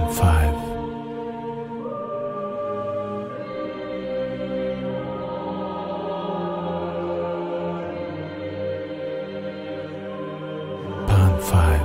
5. Pan 5.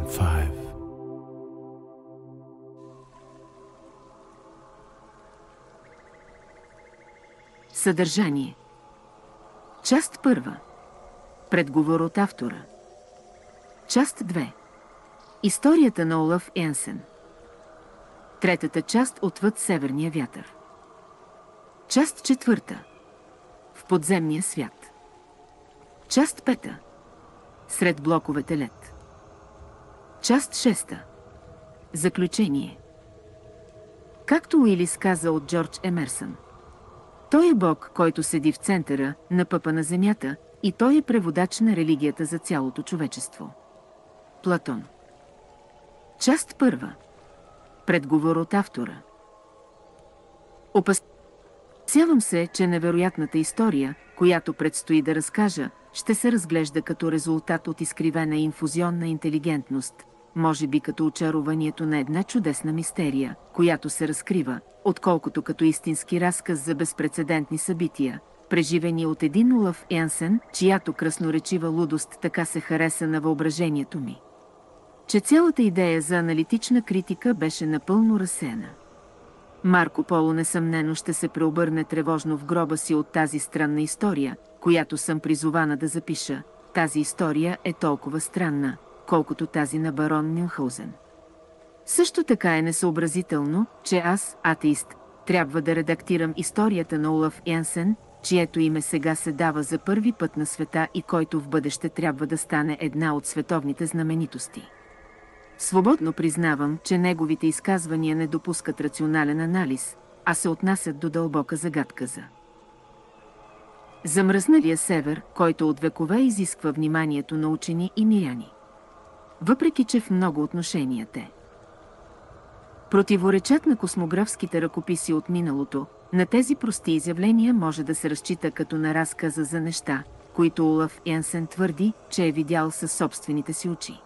5. Съдържание. Част 1. Предговор от автора. Част 2. Историята на Олаф Янсен. Третата част отвъд северния вятър. Част 4. В подземния свят. Част 5. Сред блоковете лед. Част 6. Заключение. Както Уилис каза от Джордж Емерсън. Той е Бог, който седи в центъра, на пъпа на земята, и той е преводач на религията за цялото човечество. Платон. Част 1. Предговор от автора. Опасявам се, че невероятната история, която предстои да разкажа, ще се разглежда като резултат от изкривена инфузионна интелигентност, може би като очарованието на една чудесна мистерия, която се разкрива, отколкото като истински разказ за безпрецедентни събития, преживени от един Олаф Янсен, чиято красноречива лудост така се хареса на въображението ми, че цялата идея за аналитична критика беше напълно разсеяна. Марко Поло несъмнено ще се преобърне тревожно в гроба си от тази странна история, която съм призована да запиша. Тази история е толкова странна, колкото тази на барон Мюнхаузен. Също така е несъобразително, че аз, атеист, трябва да редактирам историята на Олаф Янсен, чието име сега се дава за първи път на света и който в бъдеще трябва да стане една от световните знаменитости. Свободно признавам, че неговите изказвания не допускат рационален анализ, а се отнасят до дълбока загадка за замръзналия север, който от векове изисква вниманието на учени и миряни. Въпреки че в много отношения те противоречат на космографските ръкописи от миналото, на тези прости изявления може да се разчита като на разказа за неща, които Олаф Янсен твърди, че е видял със собствените си очи.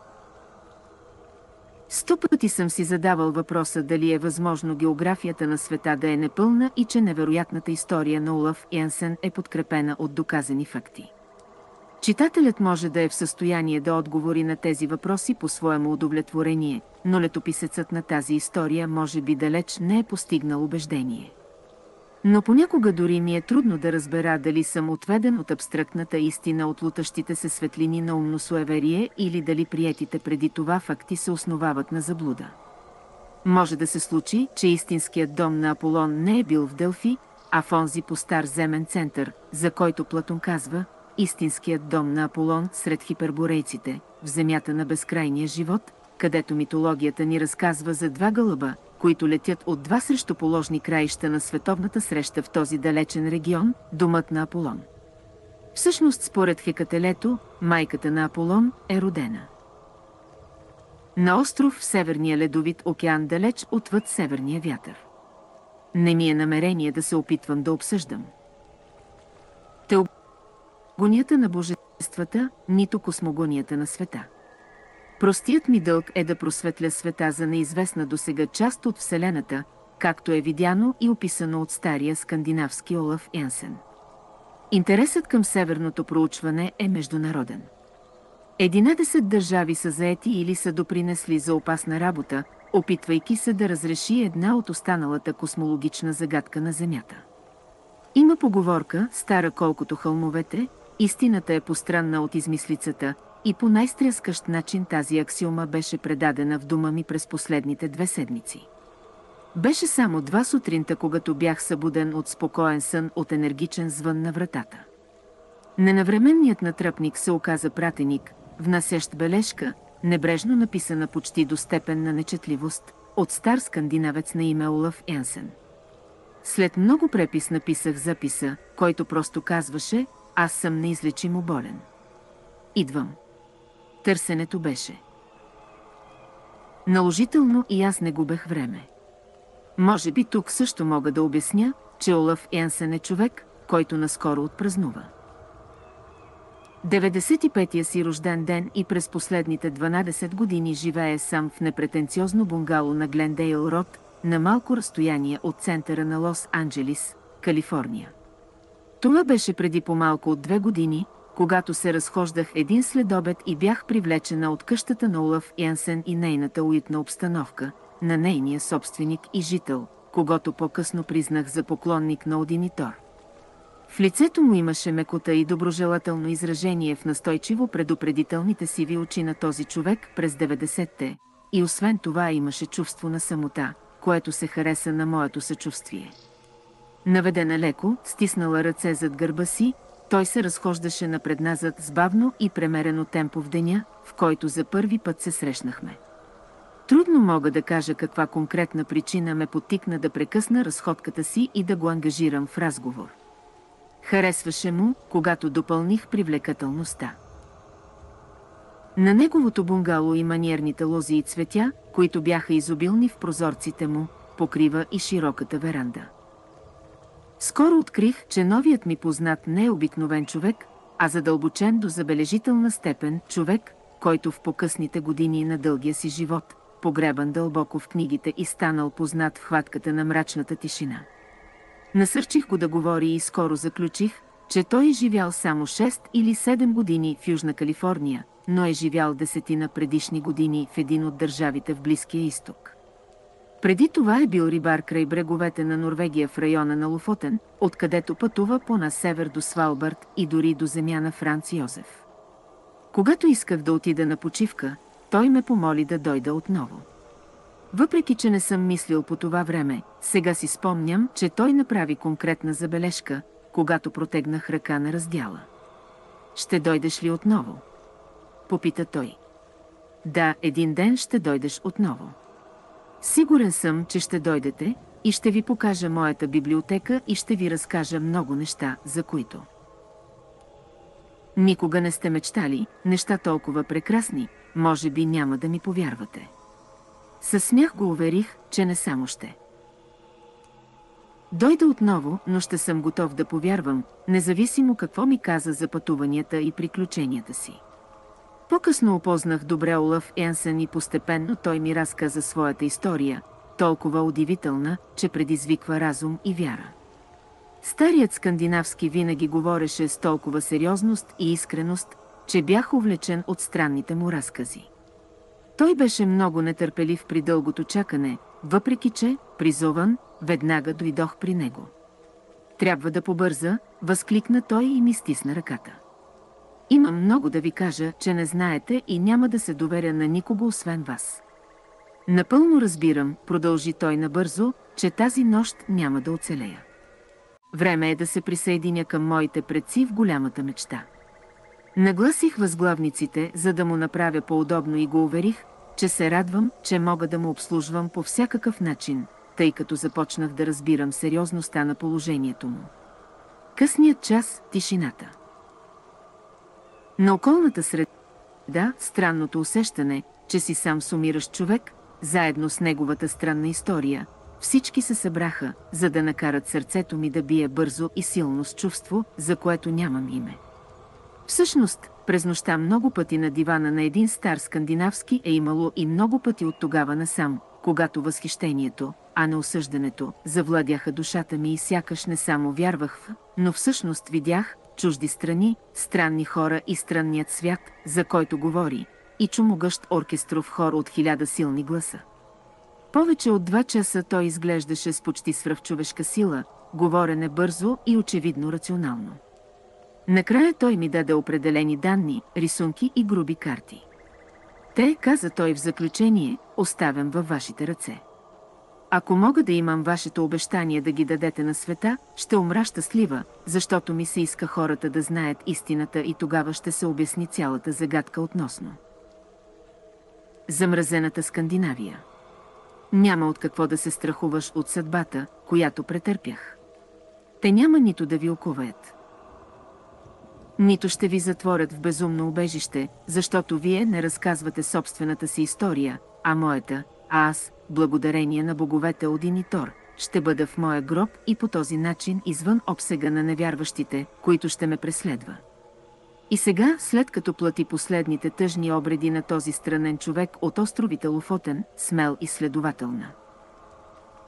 100 пъти съм си задавал въпроса дали е възможно географията на света да е непълна и че невероятната история на Олаф Янсен е подкрепена от доказани факти. Читателят може да е в състояние да отговори на тези въпроси по своему удовлетворение, но летописецът на тази история може би далеч не е постигнал убеждение. Но понякога дори ми е трудно да разбера дали съм отведен от абстрактната истина от лутащите се светлини на умно суеверие или дали приетите преди това факти се основават на заблуда. Може да се случи, че истинският дом на Аполон не е бил в Делфи, а в онзи по-стар земен център, за който Платон казва, истинският дом на Аполон сред хиперборейците, в земята на безкрайния живот, където митологията ни разказва за два гълъба, които летят от два срещуположни краища на световната среща в този далечен регион, домът на Аполон. Всъщност, според Хекателето, майката на Аполон е родена на остров в Северния ледовит океан, далеч отвъд северния вятър. Не ми е намерение да се опитвам да обсъждам теогонията на божествата, нито космогонията на света. Простият ми дълг е да просветля света за неизвестна досега част от Вселената, както е видяно и описано от стария скандинавски Олаф Янсен. Интересът към северното проучване е международен. 11 държави са заети или са допринесли за опасна работа, опитвайки се да разреши една от останалата космологична загадка на Земята. Има поговорка, стара колкото хълмовете, истината е постранна от измислицата, и по най-стряскащ начин тази аксиома беше предадена в дома ми през последните 2 седмици. Беше само 2 сутринта, когато бях събуден от спокоен сън от енергичен звън на вратата. Ненавременният натръпник се оказа пратеник, внасящ бележка, небрежно написана почти до степен на нечетливост, от стар скандинавец на име Олаф Янсен. След много препис написах записа, който просто казваше: аз съм неизлечимо болен. Идвам. Търсенето беше наложително и аз не губех време. Може би тук също мога да обясня, че Олаф Янсен е човек, който наскоро отпразнува 95-я си рожден ден и през последните 12 години живее сам в непретенциозно бунгало на Глендейл Род, на малко разстояние от центъра на Лос-Анджелис, Калифорния. Това беше преди по-малко от 2 години, когато се разхождах един следобед и бях привлечена от къщата на Олаф Янсен и нейната уютна обстановка, на нейния собственик и жител, когото по-късно признах за поклонник на Один и Тор. В лицето му имаше мекота и доброжелателно изражение в настойчиво предупредителните сиви очи на този човек през 90-те, и освен това имаше чувство на самота, което се хареса на моето съчувствие. Наведена леко, стиснала ръце зад гърба си, той се разхождаше напред-назад с бавно и премерено темпо в деня, в който за първи път се срещнахме. Трудно мога да кажа каква конкретна причина ме подтикна да прекъсна разходката си и да го ангажирам в разговор. Харесваше му, когато допълних привлекателността. На неговото бунгало и маниерните лози и цветя, които бяха изобилни в прозорците му, покрива и широката веранда. Скоро открих, че новият ми познат не е обикновен човек, а задълбочен до забележителна степен човек, който в по-късните години на дългия си живот, погребан дълбоко в книгите и станал познат в хватката на мрачната тишина. Насърчих го да говори и скоро заключих, че той е живял само 6 или 7 години в Южна Калифорния, но е живял 10 предишни години в един от държавите в Близкия изток. Преди това е бил рибар край бреговете на Норвегия в района на Лофотен, откъдето пътува по-на север до Свалбард и дори до земя на Франц Йозеф. Когато исках да отида на почивка, той ме помоли да дойда отново. Въпреки че не съм мислил по това време, сега си спомням, че той направи конкретна забележка, когато протегнах ръка на раздяла. «Ще дойдеш ли отново?» попита той. «Да, един ден ще дойдеш отново. Сигурен съм, че ще дойдете и ще ви покажа моята библиотека и ще ви разкажа много неща, за които никога не сте мечтали, неща толкова прекрасни, може би няма да ми повярвате». Със смях го уверих, че не само ще дойда отново, но ще съм готов да повярвам, независимо какво ми каза за пътуванията и приключенията си. По-късно опознах добре Олаф Янсен и постепенно той ми разказа своята история, толкова удивителна, че предизвиква разум и вяра. Старият скандинавски винаги говореше с толкова сериозност и искреност, че бях увлечен от странните му разкази. Той беше много нетърпелив при дългото чакане, въпреки че, призован, веднага дойдох при него. «Трябва да побърза», възкликна той и ми стисна ръката. «Имам много да ви кажа, че не знаете и няма да се доверя на никого освен вас». «Напълно разбирам», продължи той набързо, «че тази нощ няма да оцелея. Време е да се присъединя към моите предци в голямата мечта». Нагласих възглавниците, за да му направя по-удобно и го уверих, че се радвам, че мога да му обслужвам по всякакъв начин, тъй като започнах да разбирам сериозността на положението му. Късният час, тишината. На околната среда, странното усещане, че си сам сумиращ човек, заедно с неговата странна история, всички се събраха, за да накарат сърцето ми да бие бързо и силно с чувство, за което нямам име. Всъщност, през нощта много пъти на дивана на един стар скандинавски е имало и много пъти от тогава насам, когато възхищението, а не осъждането, завладяха душата ми и сякаш не само вярвах в, но всъщност видях чужди страни, странни хора и странният свят, за който говори, и чумогъщ оркестров хор от 1000 силни гласа. Повече от 2 часа той изглеждаше с почти свръхчовешка сила, говорене бързо и очевидно рационално. Накрая той ми даде определени данни, рисунки и груби карти. «Те», каза той в заключение, «оставям във вашите ръце. Ако мога да имам вашето обещание да ги дадете на света, ще умра щастлива, защото ми се иска хората да знаят истината и тогава ще се обясни цялата загадка относно замразената Скандинавия. Няма от какво да се страхуваш от съдбата, която претърпях. Те няма нито да ви окуваят, нито ще ви затворят в безумно убежище, защото вие не разказвате собствената си история, а моята, а аз, благодарение на боговете Один и Тор, ще бъда в моя гроб и по този начин извън обсега на невярващите, които ще ме преследва. И сега, след като плати последните тъжни обреди на този странен човек от островите Лофотен, смел и следователна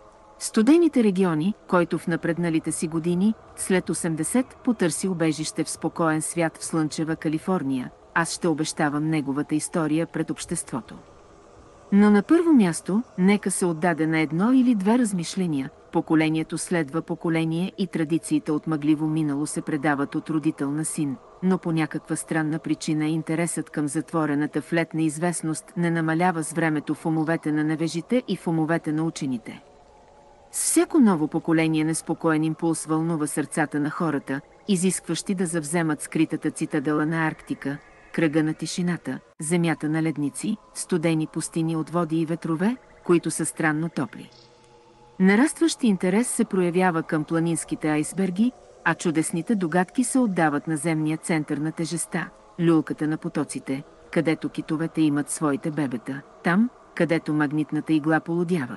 Студените региони, който в напредналите си години, след 80, потърси убежище в спокоен свят в слънчева Калифорния, аз ще обещавам неговата история пред обществото. Но на първо място, нека се отдаде на едно или две размишления. Поколението следва поколение и традициите от мъгливо минало се предават от родител на син, но по някаква странна причина интересът към затворената в лед неизвестност не намалява с времето в умовете на невежите и в умовете на учените. С всяко ново поколение неспокоен импулс вълнува сърцата на хората, изискващи да завземат скритата цитадела на Арктика, кръга на тишината, земята на ледници, студени пустини от води и ветрове, които са странно топли. Нарастващ интерес се проявява към планинските айсберги, а чудесните догадки се отдават на земния център на тежестта, люлката на потоците, където китовете имат своите бебета, там, където магнитната игла полудява.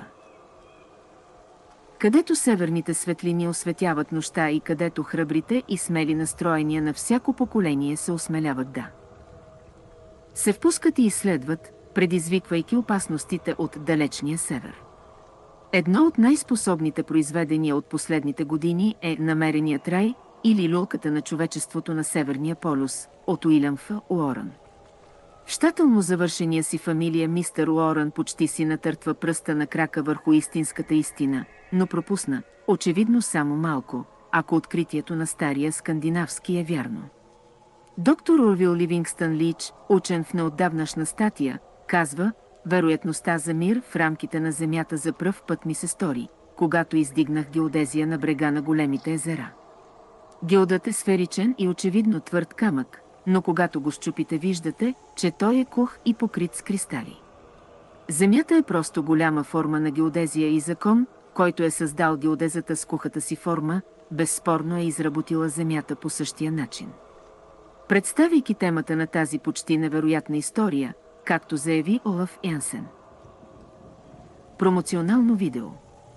Където северните светлини осветяват нощта и където храбрите и смели настроения на всяко поколение се осмеляват да се впускат и изследват, предизвиквайки опасностите от далечния север. Едно от най-способните произведения от последните години е "Намереният рай" или "Люлката на човечеството на Северния полюс" от Уилям Ф. Уорън. В щателно завършения си фамилия мистер Уорън почти си натъртва пръста на крака върху истинската истина, но пропусна, очевидно само малко, ако откритието на стария скандинавски е вярно. Доктор Орвил Ливингстън Лич, учен в неотдавнашна статия, казва: "Вероятността за мир в рамките на Земята за пръв път ми се стори, когато издигнах геодезия на брега на големите езера. Геодът е сферичен и очевидно твърд камък, но когато го счупите, виждате, че той е кух и покрит с кристали. Земята е просто голяма форма на геодезия и закон, който е създал геодезата с кухата си форма, безспорно е изработила Земята по същия начин." Представяйки темата на тази почти невероятна история, както заяви Олаф Янсен. Промоционално видео.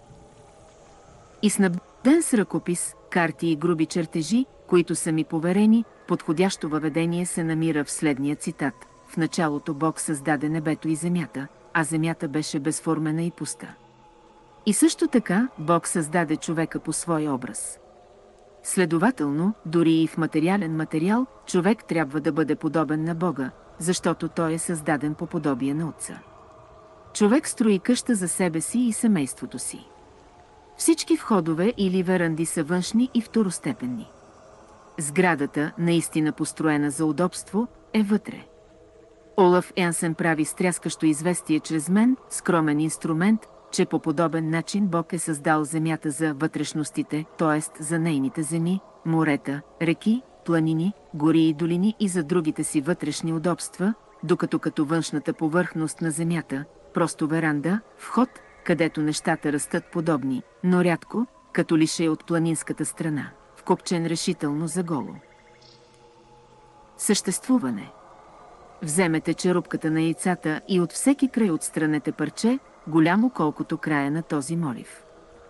И снабден с ръкопис, карти и груби чертежи, които са ми поверени, подходящо въведение се намира в следния цитат: "В началото Бог създаде небето и земята, а земята беше безформена и пуста. И също така Бог създаде човека по свой образ. Следователно, дори и в материален материал, човек трябва да бъде подобен на Бога, защото той е създаден по подобие на Отца. Човек строи къща за себе си и семейството си. Всички входове или веранди са външни и второстепенни. Сградата, наистина построена за удобство, е вътре. Олаф Янсен прави стряскащо известие чрез мен, скромен инструмент, че по подобен начин Бог е създал земята за вътрешностите, т.е. за нейните земи, морета, реки, планини, гори и долини и за другите си вътрешни удобства, докато като външната повърхност на земята, просто веранда, вход, където нещата растат подобни, но рядко, като лише от планинската страна, вкопчен решително за голо съществуване. Вземете черупката на яйцата и от всеки край отстранете парче, голямо колкото края на този молив.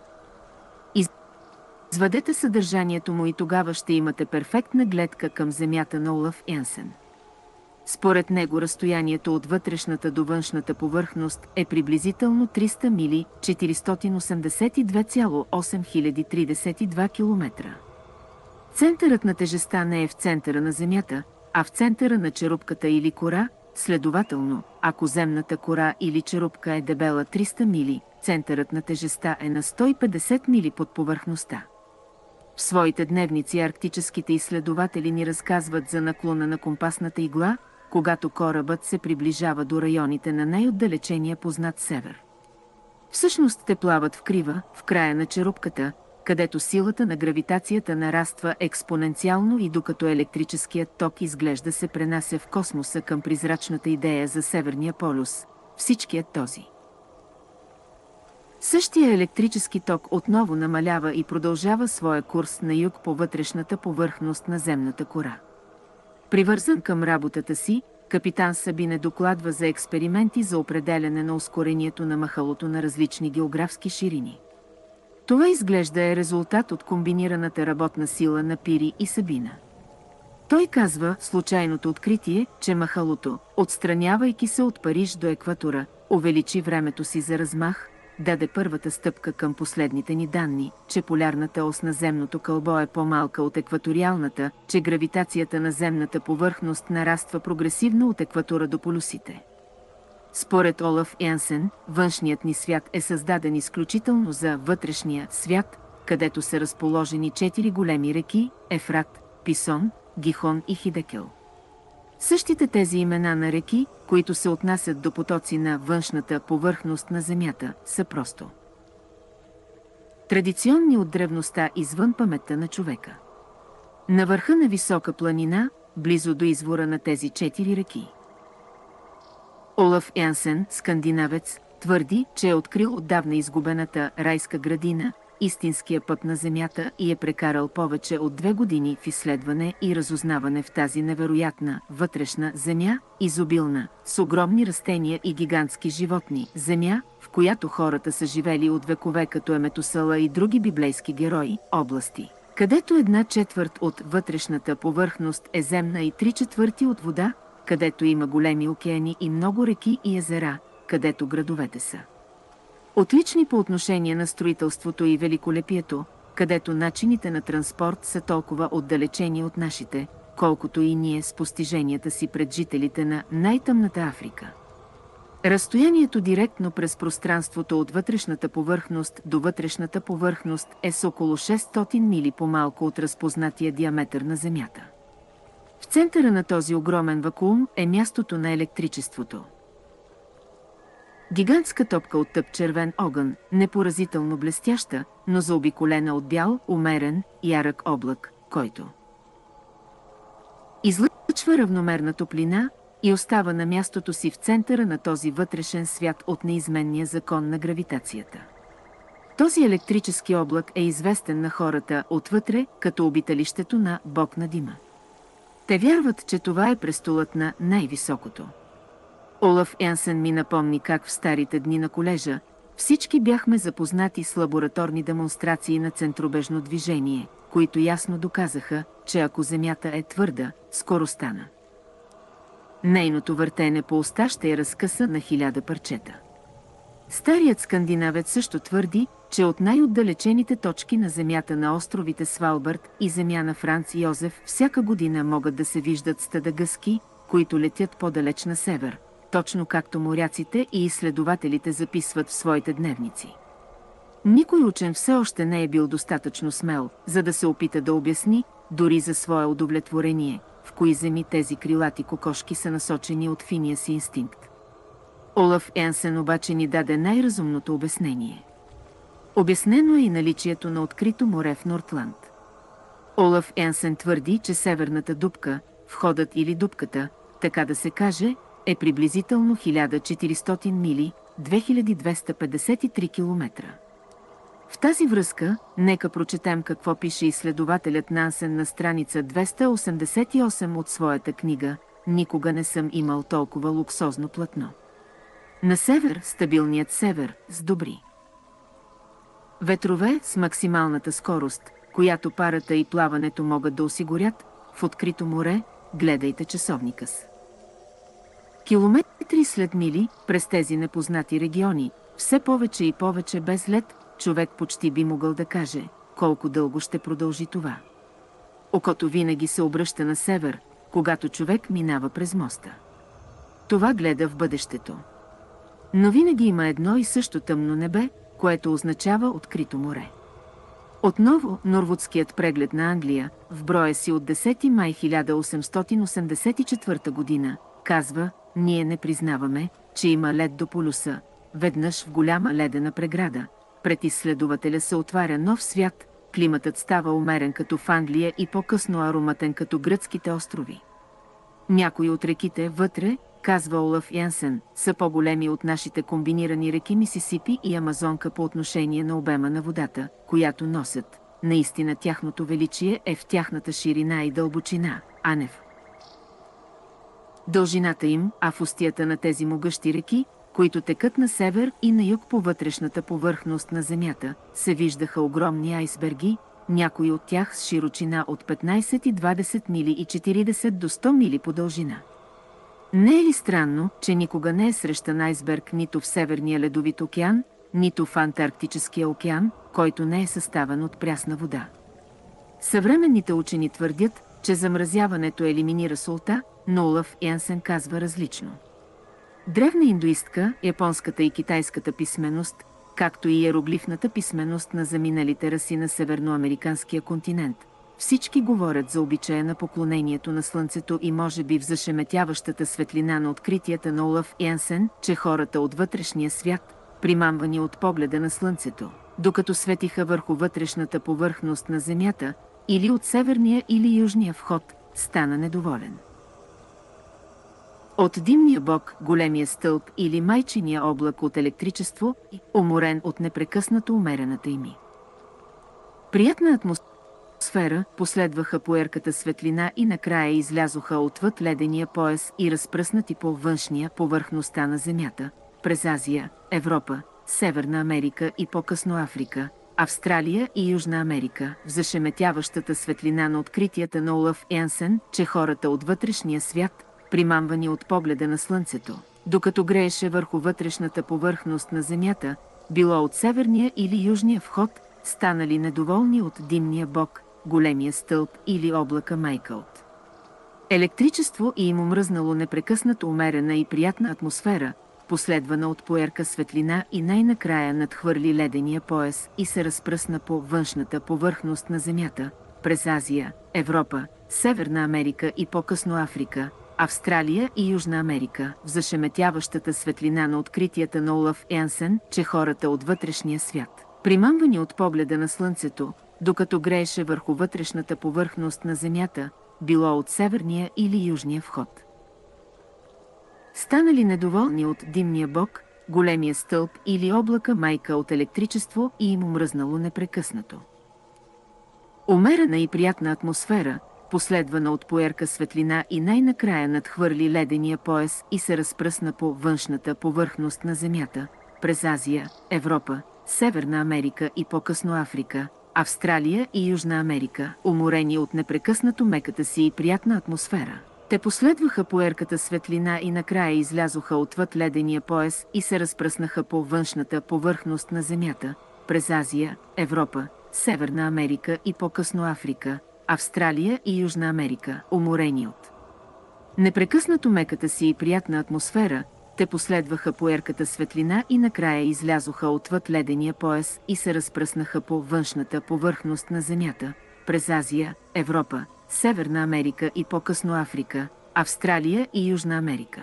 Извадете съдържанието му и тогава ще имате перфектна гледка към земята на Олаф Янсен. Според него разстоянието от вътрешната до външната повърхност е приблизително 300 мили, 482,8032 км. Центърът на тежестта не е в центъра на Земята, а в центъра на черупката или кора. Следователно, ако земната кора или черупка е дебела 300 мили, центърът на тежестта е на 150 мили под повърхността. В своите дневници арктическите изследователи ни разказват за наклона на компасната игла, когато корабът се приближава до районите на най-отдалечения познат север. Всъщност те плават в крива, в края на черупката, където силата на гравитацията нараства експоненциално и докато електрическият ток изглежда се пренася в космоса към призрачната идея за Северния полюс, всичкият този. Същия електрически ток отново намалява и продължава своя курс на юг по вътрешната повърхност на земната кора. Привързан към работата си, капитан Сабине докладва за експерименти за определяне на ускорението на махалото на различни географски ширини. Това изглежда е резултат от комбинираната работна сила на Пири и Сабина. Той казва случайното откритие, че махалото, отстранявайки се от Париж до екватора, увеличи времето си за размах, даде първата стъпка към последните ни данни, че полярната ос на земното кълбо е по-малка от екваториалната, че гравитацията на земната повърхност нараства прогресивно от екватора до полюсите. Според Олаф Янсен, външният ни свят е създаден изключително за вътрешния свят, където са разположени 4 големи реки – Ефрат, Писон, Гихон и Хидекел. Същите тези имена на реки, които се отнасят до потоци на външната повърхност на Земята, са просто традиционни от древността извън паметта на човека. На върха на висока планина, близо до извора на тези 4 реки, Олаф Янсен, скандинавец, твърди, че е открил отдавна изгубената райска градина, истинския път на Земята и е прекарал повече от 2 години в изследване и разузнаване в тази невероятна вътрешна Земя, изобилна, с огромни растения и гигантски животни, Земя, в която хората са живели от векове като Еметусала и други библейски герои, области, където 1/4 от вътрешната повърхност е земна и 3/4 от вода, където има големи океани и много реки и езера, където градовете са отлични по отношение на строителството и великолепието, където начините на транспорт са толкова отдалечени от нашите, колкото и ние с постиженията си пред жителите на най-тъмната Африка. Разстоянието директно през пространството от вътрешната повърхност до вътрешната повърхност е с около 600 мили по-малко от разпознатия диаметър на Земята. В центъра на този огромен вакуум е мястото на електричеството. Гигантска топка от тъп червен огън, непоразително блестяща, но заобиколена от бял, умерен, ярък облак, който излъчва равномерна топлина и остава на мястото си в центъра на този вътрешен свят от неизменния закон на гравитацията. Този електрически облак е известен на хората отвътре като обиталището на Бог на дима. Те вярват, че това е престолът на най-високото. Олаф Янсен ми напомни как в старите дни на колежа всички бяхме запознати с лабораторни демонстрации на центробежно движение, които ясно доказаха, че ако Земята е твърда, скоро стана. Нейното въртене по оста ще я разкъса на 1000 парчета. Старият скандинавец също твърди, че от най-отдалечените точки на Земята на островите Свалбард и земя на Франц Йозеф всяка година могат да се виждат стада гъски, които летят по-далеч на север, точно както моряците и изследователите записват в своите дневници. Никой учен все още не е бил достатъчно смел, за да се опита да обясни, дори за свое удовлетворение, в кои земи тези крилати кокошки са насочени от финия си инстинкт. Олаф Янсен обаче ни даде най-разумното обяснение. Обяснено е и наличието на открито море в Нортланд. Олаф Янсен твърди, че северната дупка, входът или дупката, така да се каже, е приблизително 1400 мили, 2253 км. В тази връзка, нека прочетем какво пише изследователят Нансен на страница 288 от своята книга «Никога не съм имал толкова луксозно платно». На север, стабилният север, с добри ветрове с максималната скорост, която парата и плаването могат да осигурят, в открито море, гледайте часовника си. Километри след мили, през тези непознати региони, все повече и повече без лед, човек почти би могъл да каже, колко дълго ще продължи това. Окото винаги се обръща на север, когато човек минава през моста. Това гледа в бъдещето. Но винаги има едно и също тъмно небе, което означава открито море. Отново, Норвудският преглед на Англия, в броя си от 10 май 1884 година, казва, ние не признаваме, че има лед до полюса, веднъж в голяма ледена преграда. Пред изследователя се отваря нов свят, климатът става умерен като в Англия и по-късно ароматен като гръцките острови. Някои от реките вътре, казва Олаф Янсен, са по-големи от нашите комбинирани реки Мисисипи и Амазонка по отношение на обема на водата, която носят. Наистина тяхното величие е в тяхната ширина и дълбочина, а не в дължината им, а в устията на тези могъщи реки, които текат на север и на юг по вътрешната повърхност на Земята, се виждаха огромни айсберги, някои от тях с широчина от 15 и 20 мили и 40 до 100 мили по дължина. Не е ли странно, че никога не е срещан айсберг нито в Северния ледовит океан, нито в Антарктическия океан, който не е съставен от прясна вода. Съвременните учени твърдят, че замразяването елиминира солта, но Олаф Янсен казва различно. Древна индуистка, японската и китайската писменост, както и иероглифната писменост на заминалите раси на северноамериканския континент, всички говорят за обичая на поклонението на Слънцето и може би в зашеметяващата светлина на откритията на Олаф Янсен, че хората от вътрешния свят, примамвани от погледа на Слънцето, докато светиха върху вътрешната повърхност на Земята, или от северния или южния вход, стана недоволен. От димния бог, големия стълб или майчиния облак от електричество, уморен от непрекъснато умерената ими. Приятна атмосфера, последваха поерката светлина и накрая излязоха отвъд ледения пояс и разпръснати по външния повърхността на Земята, през Азия, Европа, Северна Америка и по-късно Африка, Австралия и Южна Америка, в зашеметяващата светлина на откритията на Олаф Янсен, че хората от вътрешния свят, примамвани от погледа на Слънцето, докато грееше върху вътрешната повърхност на Земята, било от северния или южния вход, станали недоволни от димния бог, големия стълб или облака Майкълт. Електричество и им омръзнало непрекъснато умерена и приятна атмосфера, последвана от поерка светлина и най-накрая надхвърли ледения пояс и се разпръсна по външната повърхност на Земята, през Азия, Европа, Северна Америка и по-късно Африка, Австралия и Южна Америка, в зашеметяващата светлина на откритията на Олаф Янсен, че хората от вътрешния свят, примамвани от погледа на Слънцето, докато грееше върху вътрешната повърхност на Земята, било от северния или южния вход. Станали недоволни от димния бог, големия стълб или облака майка от електричество и им омръзнало непрекъснато. Умерена и приятна атмосфера, последвана от поерка светлина и най-накрая надхвърли ледения пояс и се разпръсна по външната повърхност на Земята, през Азия, Европа, Северна Америка и по-късно Африка, Австралия и Южна Америка, уморени от непрекъснато меката си и приятна атмосфера. Те последваха поерката светлина и накрая излязоха отвъд ледения пояс и се разпръснаха по външната повърхност на Земята, през Азия, Европа, Северна Америка и по-късно Африка, Австралия и Южна Америка, уморени от непрекъснато меката си и приятна атмосфера, те последваха поерката светлина и накрая излязоха отвъд ледения пояс и се разпръснаха по външната повърхност на Земята, през Азия, Европа, Северна Америка и по-късно Африка, Австралия и Южна Америка.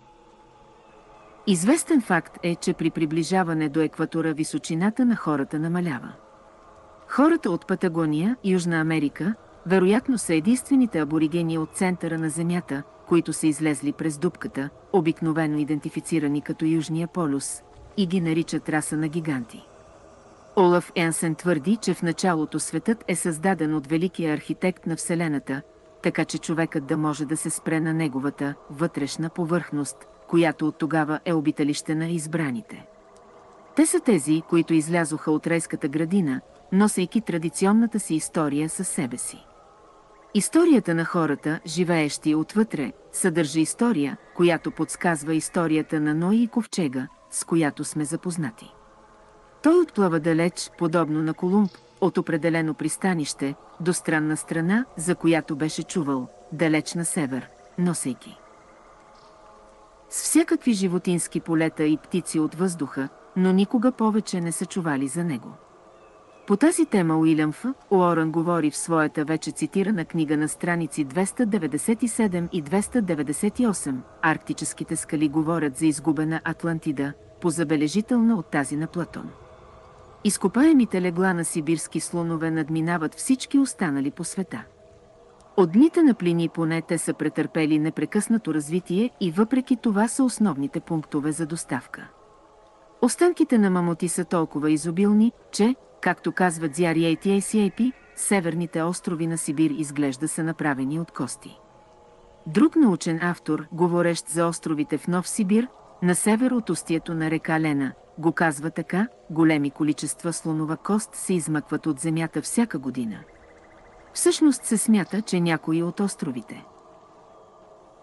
Известен факт е, че при приближаване до екватора височината на хората намалява. Хората от Патагония, Южна Америка, вероятно са единствените аборигени от центъра на Земята, които са излезли през дупката, обикновено идентифицирани като Южния полюс, и ги наричат раса на гиганти. Олаф Янсен твърди, че в началото светът е създаден от великия архитект на Вселената, така че човекът да може да се спре на неговата вътрешна повърхност, която от тогава е обиталище на избраните. Те са тези, които излязоха от райската градина, носейки традиционната си история със себе си. Историята на хората, живеещи отвътре, съдържа история, която подсказва историята на Ной и ковчега, с която сме запознати. Той отплава далеч, подобно на Колумб, от определено пристанище, до странна страна, за която беше чувал, далеч на север, носейки с всякакви животински полета и птици от въздуха, но никога повече не са чували за него. По тази тема Уилям Ф. Уорън говори в своята вече цитирана книга на страници 297 и 298. Арктическите скали говорят за изгубена Атлантида, позабележителна от тази на Платон. Изкопаемите легла на сибирски слонове надминават всички останали по света. От дните на Плиний поне те са претърпели непрекъснато развитие и въпреки това са основните пунктове за доставка. Останките на мамути са толкова изобилни, че, както казват ZRATACAP, северните острови на Сибир изглежда са направени от кости. Друг научен автор, говорещ за островите в Нов Сибир, на север от устието на река Лена, го казва така: големи количества слонова кост се измъкват от земята всяка година. Всъщност се смята, че някои от островите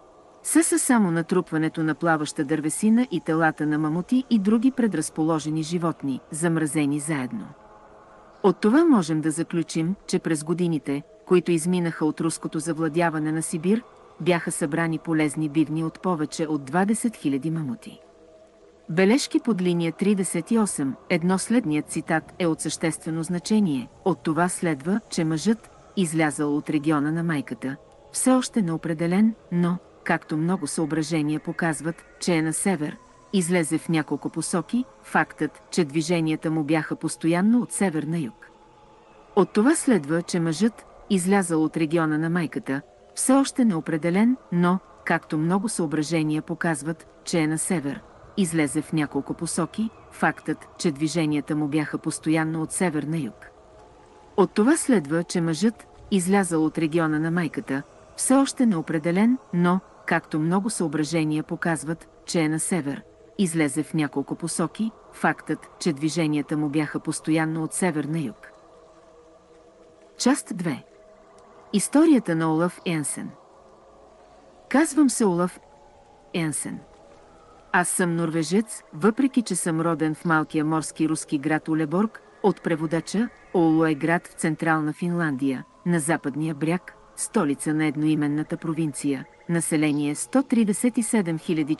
Са само натрупването на плаваща дървесина и телата на мамути и други предразположени животни, замразени заедно. От това можем да заключим, че през годините, които изминаха от руското завладяване на Сибир, бяха събрани полезни бивни от повече от 20 000 мамути. Бележки под линия 38, едно следният цитат е от съществено значение. От това следва, че мъжът, излязъл от региона на майката, все още неопределен, но, както много съображения показват, че е на север, излезе в няколко посоки, фактът, че движенията му бяха постоянно от север на юг. От това следва, че мъжът, излязъл от региона на майката, все още неопределен, но, както много съображения показват, че е на север, излезе в няколко посоки, фактът, че движенията му бяха постоянно от север на юг. От това следва, че мъжът, излязъл от региона на майката, все още неопределен, но, както много съображения показват, че е на север, излезе в няколко посоки, фактът, че движенията му бяха постоянно от север на юг. Част 2. Историята на Олаф Енсен. Казвам се Олаф Енсен. Аз съм норвежец, въпреки че съм роден в малкия морски руски град Улеборг, от преводача Оулу е град в Централна Финландия, на западния бряг, столица на едноименната провинция, население 137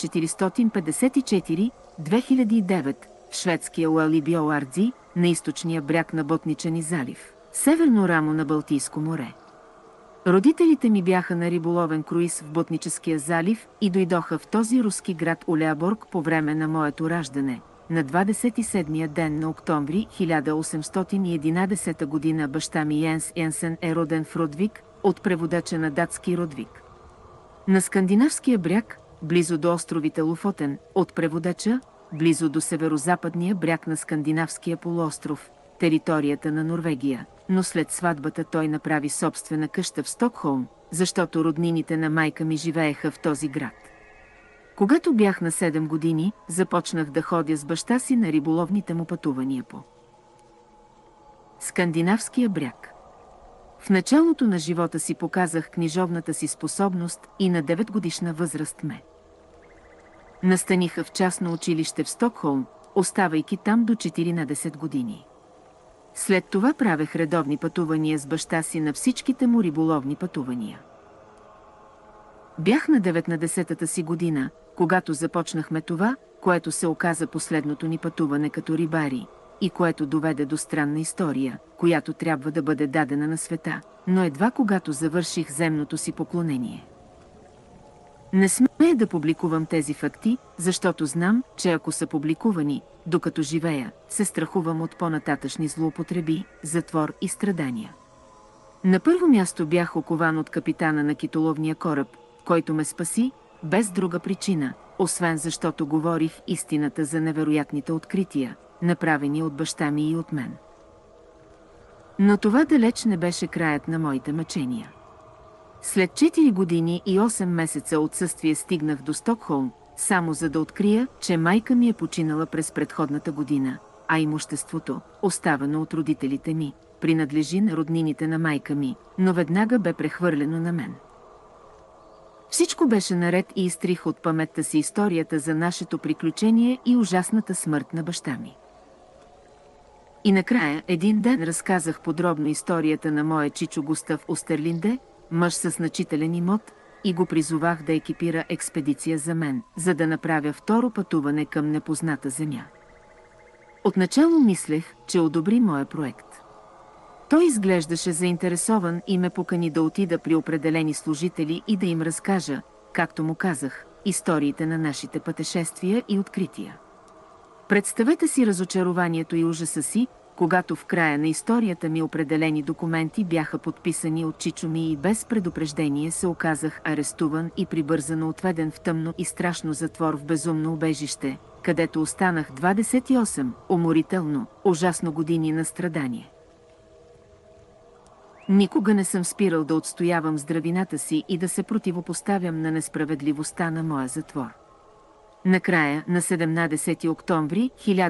454, 2009, в шведския Уалибиоардзи, на източния бряг на Ботничани залив, северно рамо на Балтийско море. Родителите ми бяха на риболовен круиз в Ботническия залив и дойдоха в този руски град Улеаборг по време на моето раждане. На 27-я ден на октомври 1811 година баща ми Йенс Енсен е роден в Родвик, от преводача на датски Родвик. На скандинавския бряг, близо до островите Лофотен, от преводача, близо до северозападния бряг на скандинавския полуостров, територията на Норвегия, но след сватбата той направи собствена къща в Стокхолм, защото роднините на майка ми живееха в този град. Когато бях на 7 години, започнах да ходя с баща си на риболовните му пътувания по скандинавския бряг. В началото на живота си показах книжовната си способност и на 9-годишна възраст ме настаниха в частно училище в Стокхолм, оставайки там до 14 години. След това правех редовни пътувания с баща си на всичките му риболовни пътувания. Бях на 19-та си година, когато започнахме това, което се оказа последното ни пътуване като рибари, и което доведе до странна история, която трябва да бъде дадена на света, но едва когато завърших земното си поклонение. Не смея да публикувам тези факти, защото знам, че ако са публикувани, докато живея, се страхувам от по-нататъшни злоупотреби, затвор и страдания. На първо място бях окован от капитана на китоловния кораб, който ме спаси, без друга причина, освен защото говорих истината за невероятните открития, направени от баща ми и от мен. Но това далеч не беше краят на моите мъчения. След 4 години и 8 месеца отсъствие стигнах до Стокхолм, само за да открия, че майка ми е починала през предходната година, а имуществото, оставено от родителите ми, принадлежи на роднините на майка ми, но веднага бе прехвърлено на мен. Всичко беше наред и изтрих от паметта си историята за нашето приключение и ужасната смърт на баща ми. И накрая един ден разказах подробно историята на моя чичо Густав Остерлинде, мъж със значителен имот, и го призовах да екипира експедиция за мен, за да направя второ пътуване към непозната земя. Отначало мислех, че одобри моя проект. Той изглеждаше заинтересован и ме покани да отида при определени служители и да им разкажа, както му казах, историите на нашите пътешествия и открития. Представете си разочарованието и ужаса си, когато в края на историята ми определени документи бяха подписани от чичо ми и без предупреждение се оказах арестуван и прибързано отведен в тъмно и страшно затвор в безумно убежище, където останах 28, уморително, ужасно години на страдание. Никога не съм спирал да отстоявам здравината си и да се противопоставям на несправедливостта на моя затвор. Накрая, на 17 октомври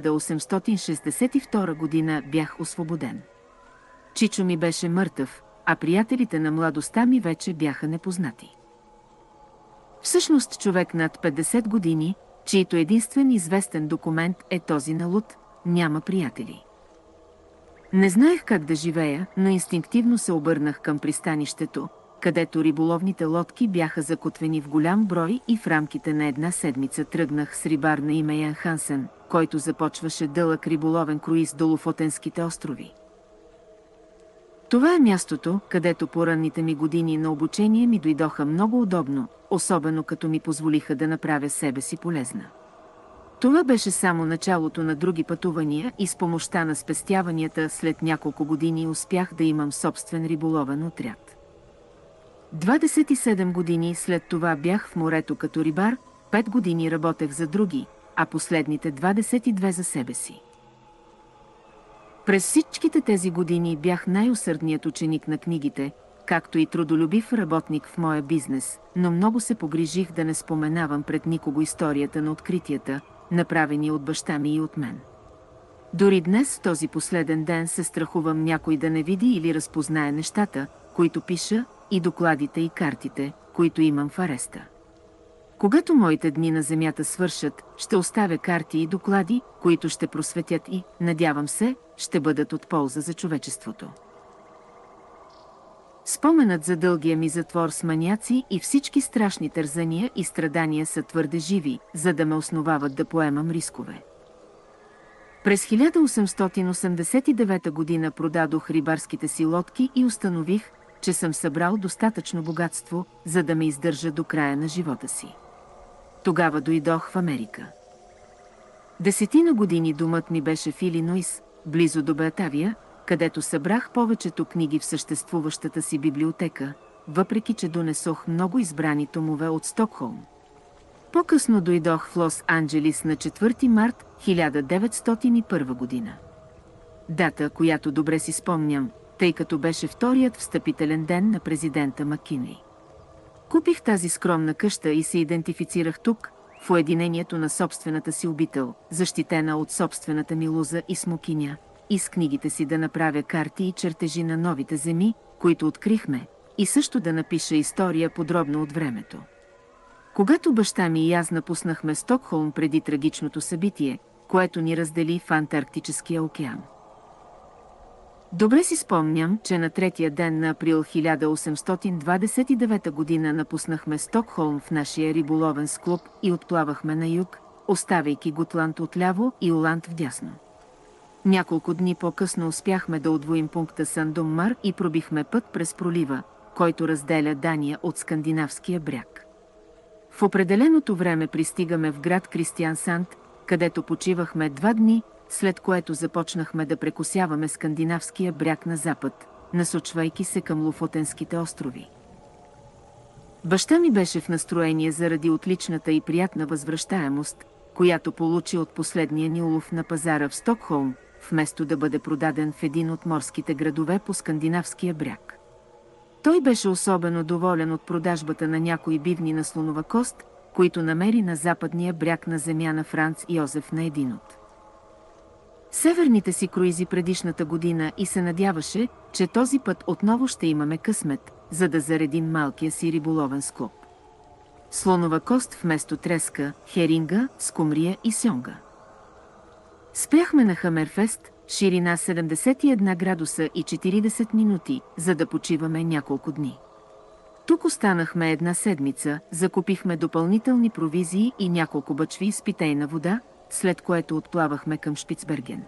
1862 година бях освободен. Чичо ми беше мъртъв, а приятелите на младостта ми вече бяха непознати. Всъщност човек над 50 години, чийто единствен известен документ е този на луд, няма приятели. Не знаех как да живея, но инстинктивно се обърнах към пристанището, където риболовните лодки бяха закотвени в голям брой и в рамките на една седмица тръгнах с рибар на име Ян Хансен, който започваше дълъг риболовен круиз до Лофотенските острови. Това е мястото, където по ранните ми години на обучение ми дойдоха много удобно, особено като ми позволиха да направя себе си полезна. Това беше само началото на други пътувания и с помощта на спестяванията след няколко години успях да имам собствен риболовен отряд. 27 години след това бях в морето като рибар, 5 години работех за други, а последните 22 за себе си. През всичките тези години бях най-усърдният ученик на книгите, както и трудолюбив работник в моя бизнес, но много се погрижих да не споменавам пред никого историята на откритията, направени от баща ми и от мен. Дори днес, в този последен ден, се страхувам някой да не види или разпознае нещата, които пиша, и докладите и картите, които имам в ареста. Когато моите дни на земята свършат, ще оставя карти и доклади, които ще просветят и, надявам се, ще бъдат от полза за човечеството. Споменът за дългия ми затвор с маняци и всички страшни тързания и страдания са твърде живи, за да ме основават да поемам рискове. През 1889 година продадох рибарските си лодки и установих, че съм събрал достатъчно богатство, за да ме издържа до края на живота си. Тогава дойдох в Америка. 10 години домът ми беше в Илинойс, близо до Батавия, където събрах повечето книги в съществуващата си библиотека, въпреки че донесох много избрани томове от Стокхолм. По-късно дойдох в Лос-Анджелис на 4 март 1901 година. Дата, която добре си спомням, тъй като беше вторият встъпителен ден на президента Маккинли. Купих тази скромна къща и се идентифицирах тук, в уединението на собствената си обител, защитена от собствената ми лоза и смокиня, и с книгите си да направя карти и чертежи на новите земи, които открихме, и също да напиша история подробно от времето. Когато баща ми и аз напуснахме Стокхолм преди трагичното събитие, което ни раздели в Антарктическия океан. Добре си спомням, че на третия ден на април 1829 година напуснахме Стокхолм в нашия риболовен склуб и отплавахме на юг, оставяйки Готланд отляво и Оланд вдясно. Няколко дни по-късно успяхме да удвоим пункта Сандоммар и пробихме път през пролива, който разделя Дания от скандинавския бряг. В определеното време пристигаме в град Кристиансанд, където почивахме 2 дни, след което започнахме да прекосяваме скандинавския бряг на запад, насочвайки се към Лофотенските острови. Баща ми беше в настроение заради отличната и приятна възвръщаемост, която получи от последния ни улов на пазара в Стокхолм, вместо да бъде продаден в един от морските градове по скандинавския бряг. Той беше особено доволен от продажбата на някои бивни на слонова кост, които намери на западния бряг на земя на Франц Йозеф на един от северните си круизи предишната година и се надяваше, че този път отново ще имаме късмет, за да заредим малкия си риболовен склоп. Слонова кост вместо треска, херинга, скумрия и сьонга. Спряхме на Хамерфест, ширина 71 градуса и 40 минути, за да почиваме няколко дни. Тук останахме една седмица, закупихме допълнителни провизии и няколко бачви с питейна вода, след което отплавахме към Шпицберген.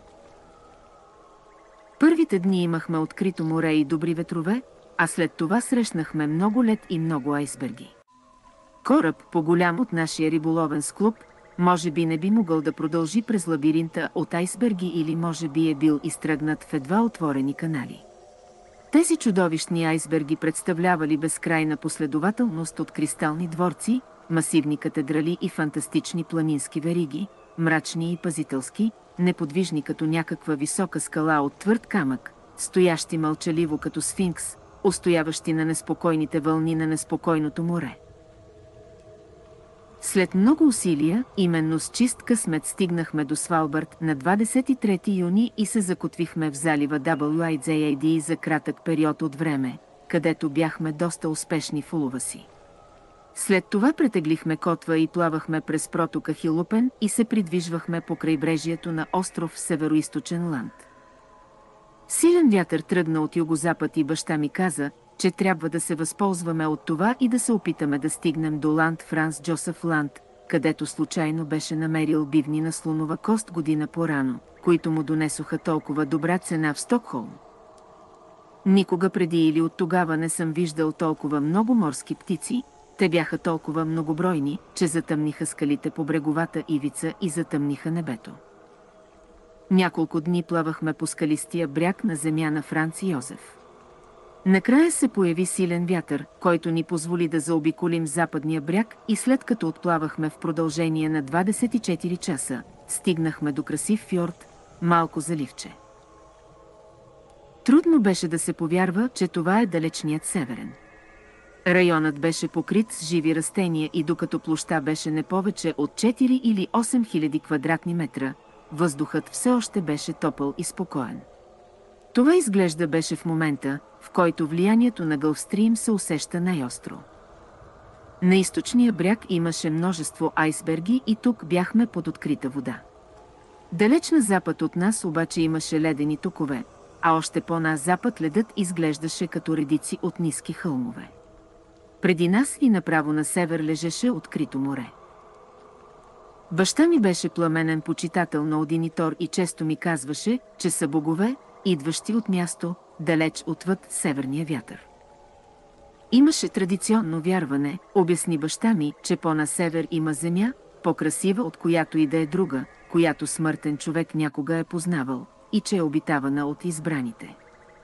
Първите дни имахме открито море и добри ветрове, а след това срещнахме много лед и много айсберги. Кораб, по-голям от нашия риболовен склуб, може би не би могъл да продължи през лабиринта от айсберги или може би е бил изтръгнат в едва отворени канали. Тези чудовищни айсберги представлявали безкрайна последователност от кристални дворци, масивни катедрали и фантастични планински вериги, мрачни и пазителски, неподвижни като някаква висока скала от твърд камък, стоящи мълчаливо като сфинкс, устояващи на неспокойните вълни на неспокойното море. След много усилия, именно с чист късмет стигнахме до Свалбард на 23 юни и се закотвихме в залива WIJAD за кратък период от време, където бяхме доста успешни в улова си. След това претеглихме котва и плавахме през протока Хилупен и се придвижвахме по крайбрежието на остров в североизточен Ланд. Силен вятър тръгна от югозапад и баща ми каза, че трябва да се възползваме от това и да се опитаме да стигнем до Ланд Франс Джосеф Ланд, където случайно беше намерил бивни на слонова кост година по-рано, които му донесоха толкова добра цена в Стокхолм. Никога преди или от тогава не съм виждал толкова много морски птици, те бяха толкова многобройни, че затъмниха скалите по бреговата ивица и затъмниха небето. Няколко дни плавахме по скалистия бряг на земя на Франц Йозеф. Накрая се появи силен вятър, който ни позволи да заобиколим западния бряг и след като отплавахме в продължение на 24 часа, стигнахме до красив фьорд, малко заливче. Трудно беше да се повярва, че това е далечният северен. Районът беше покрит с живи растения и докато площта беше не повече от 4 или 8 хиляди квадратни метра, въздухът все още беше топъл и спокоен. Това изглежда беше в момента, в който влиянието на Гълфстрим се усеща най-остро. На източния бряг имаше множество айсберги и тук бяхме под открита вода. Далеч на запад от нас обаче имаше ледени токове, а още по-на запад ледът изглеждаше като редици от ниски хълмове. Преди нас и направо на север лежеше открито море. Баща ми беше пламенен почитател на Одинитор и често ми казваше, че са богове, идващи от място, далеч отвъд северния вятър. Имаше традиционно вярване, обясни баща ми, че по-на север има земя, по-красива от която и да е друга, която смъртен човек някога е познавал, и че е обитавана от избраните.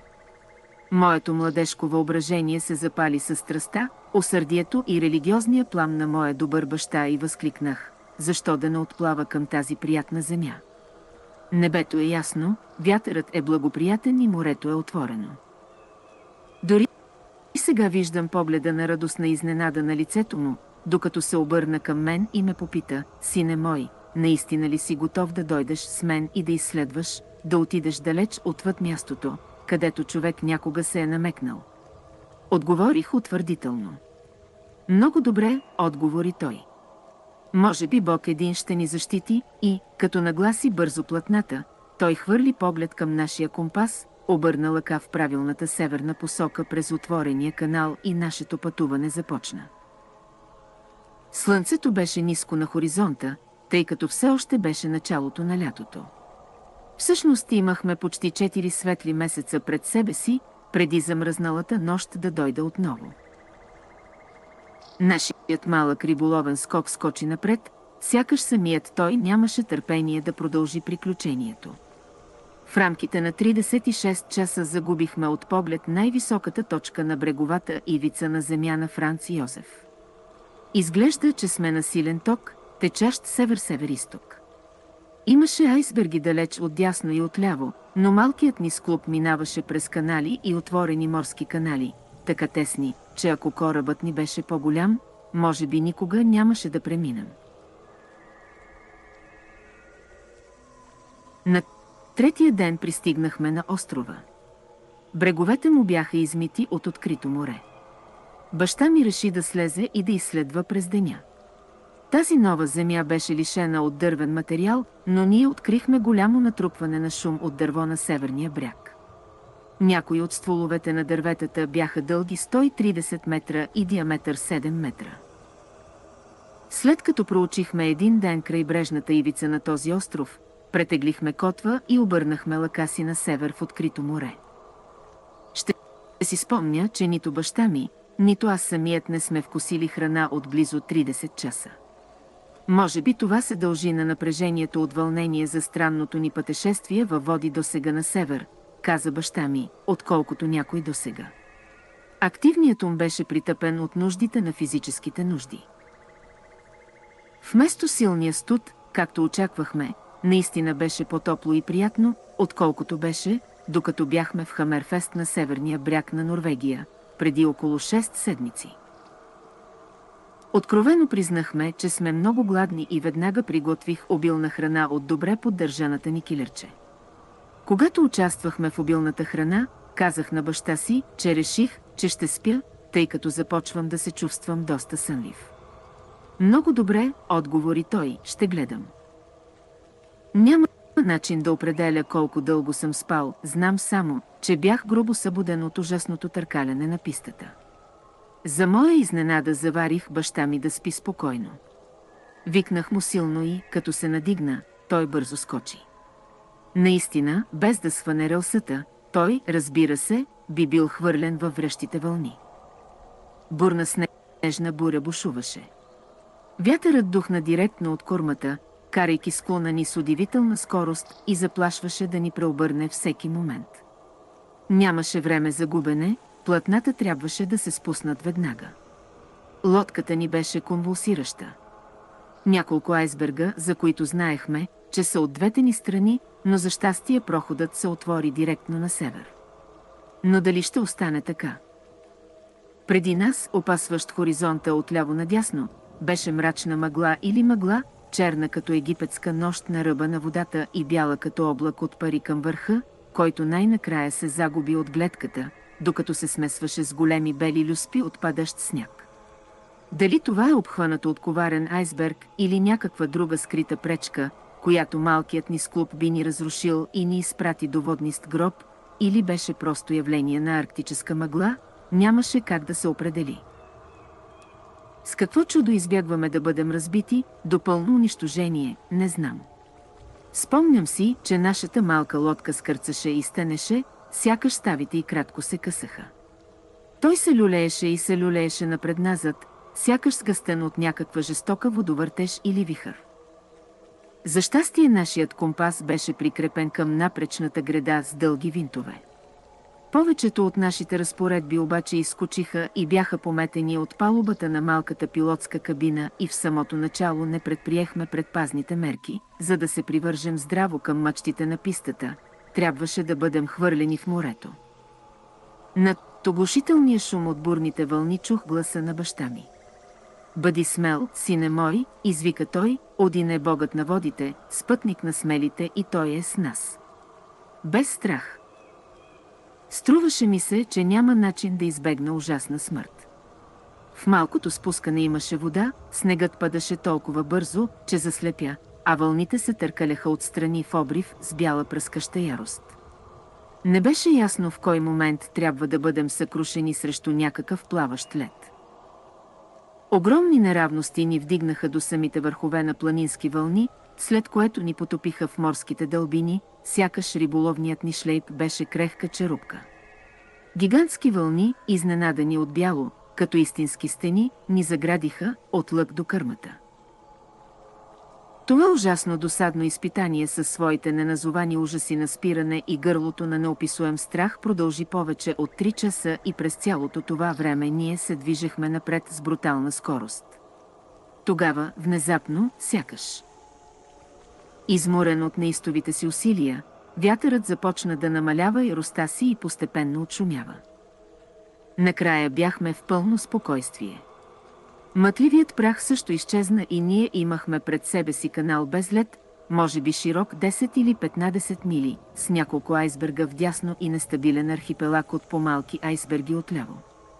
Моето младежко въображение се запали със страста, усърдието и религиозния плам на моя добър баща и възкликнах: защо да не отплава към тази приятна земя? Небето е ясно, вятърът е благоприятен и морето е отворено. Дори и сега виждам погледа на радостна изненада на лицето му, докато се обърна към мен и ме попита: сине мой, наистина ли си готов да дойдеш с мен и да изследваш, да отидеш далеч отвъд мястото, където човек някога се е намекнал? Отговорих утвърдително. Много добре, отговори той. Може би Бог един ще ни защити и, като нагласи бързо платната, той хвърли поглед към нашия компас, обърна лъка в правилната северна посока през отворения канал и нашето пътуване започна. Слънцето беше ниско на хоризонта, тъй като все още беше началото на лятото. Всъщност имахме почти 4 светли месеца пред себе си, преди замръзналата нощ да дойде отново. Нашият малък риболовен скок скочи напред, сякаш самият той нямаше търпение да продължи приключението. В рамките на 36 часа загубихме от поглед най-високата точка на бреговата ивица на земя на Франц Йозеф. Изглежда, че сме на силен ток, течащ север-северисток. Имаше айсберги далеч отдясно и отляво, но малкият ни склоп минаваше през канали и отворени морски канали, така тесни, че ако корабът ни беше по-голям, може би никога нямаше да преминем. На третия ден пристигнахме на острова. Бреговете му бяха измити от открито море. Баща ми реши да слезе и да изследва през деня. Тази нова земя беше лишена от дървен материал, но ние открихме голямо натрупване на шум от дърво на северния бряг. Някои от стволовете на дърветата бяха дълги 130 метра и диаметър 7 метра. След като проучихме един ден крайбрежната ивица на този остров, претеглихме котва и обърнахме лъка си на север в открито море. Ще си спомня, че нито баща ми, нито аз самият не сме вкусили храна от близо 30 часа. Може би това се дължи на напрежението от вълнение за странното ни пътешествие във води досега на север, каза баща ми, отколкото някой досега. Активният ум беше притъпен от нуждите на физическите нужди. Вместо силния студ, както очаквахме, наистина беше по-топло и приятно, отколкото беше, докато бяхме в Хамерфест на северния бряг на Норвегия, преди около 6 седмици. Откровено признахме, че сме много гладни и веднага приготвих обилна храна от добре поддържаната ни килерче. Когато участвахме в обилната храна, казах на баща си, че реших, че ще спя, тъй като започвам да се чувствам доста сънлив. Много добре, отговори той, ще гледам. Няма начин да определя колко дълго съм спал, знам само, че бях грубо събуден от ужасното търкаляне на пистата. За моя изненада заварих баща ми да спи спокойно. Викнах му силно и, като се надигна, той бързо скочи. Наистина, без да сване релсата, той, разбира се, би бил хвърлен във връщите вълни. Бурна снежна буря бушуваше. Вятърът духна директно от кормата, карайки склона ни с удивителна скорост и заплашваше да ни преобърне всеки момент. Нямаше време за губене, платната трябваше да се спуснат веднага. Лодката ни беше конвулсираща. Няколко айсберга, за които знаехме, че са от двете ни страни, но за щастие проходът се отвори директно на север. Но дали ще остане така? Преди нас, опасващ хоризонта отляво надясно, беше мрачна мъгла или мъгла, черна като египетска нощ на ръба на водата и бяла като облак от пари към върха, който най-накрая се загуби от гледката, докато се смесваше с големи бели люспи от падащ сняг. Дали това е обхванато от коварен айсберг или някаква друга скрита пречка, която малкият ни склуп би ни разрушил и ни изпрати до воднист гроб, или беше просто явление на арктическа мъгла, нямаше как да се определи. С какво чудо избягваме да бъдем разбити, до пълно унищожение, не знам. Спомням си, че нашата малка лодка скърцаше и стенеше, сякаш ставите и кратко се късаха. Той се люлееше и се люлееше напред-назад, сякаш сгъстен от някаква жестока водовъртеж или вихър. За щастие нашият компас беше прикрепен към напречната греда с дълги винтове. Повечето от нашите разпоредби обаче изскочиха и бяха пометени от палубата на малката пилотска кабина и в самото начало не предприехме предпазните мерки, за да се привържем здраво към мачтите на пистата, трябваше да бъдем хвърлени в морето. Над оглушителния шум от бурните вълни чух гласа на баща ми. Бъди смел, сине мой, извика той, Один е богът на водите, спътник на смелите и той е с нас. Без страх. Струваше ми се, че няма начин да избегна ужасна смърт. В малкото спускане имаше вода, снегът падаше толкова бързо, че заслепя, а вълните се търкаляха отстрани в обрив с бяла пръскаща ярост. Не беше ясно в кой момент трябва да бъдем съкрушени срещу някакъв плаващ лед. Огромни неравности ни вдигнаха до самите върхове на планински вълни, след което ни потопиха в морските дълбини, сякаш риболовният ни шлейп беше крехка черупка. Гигантски вълни, изненадани от бяло, като истински стени, ни заградиха от лък до кърмата. Това ужасно досадно изпитание със своите неназовани ужаси на спиране и гърлото на неописуем страх продължи повече от 3 часа и през цялото това време ние се движехме напред с брутална скорост. Тогава, внезапно, сякаш изморен от неистовите си усилия, вятърът започна да намалява яростта си и постепенно отшумява. Накрая бяхме в пълно спокойствие. Мътливият прах също изчезна и ние имахме пред себе си канал без лед, може би широк 10 или 15 мили, с няколко айсберга вдясно и нестабилен архипелаг от по-малки айсберги отляво.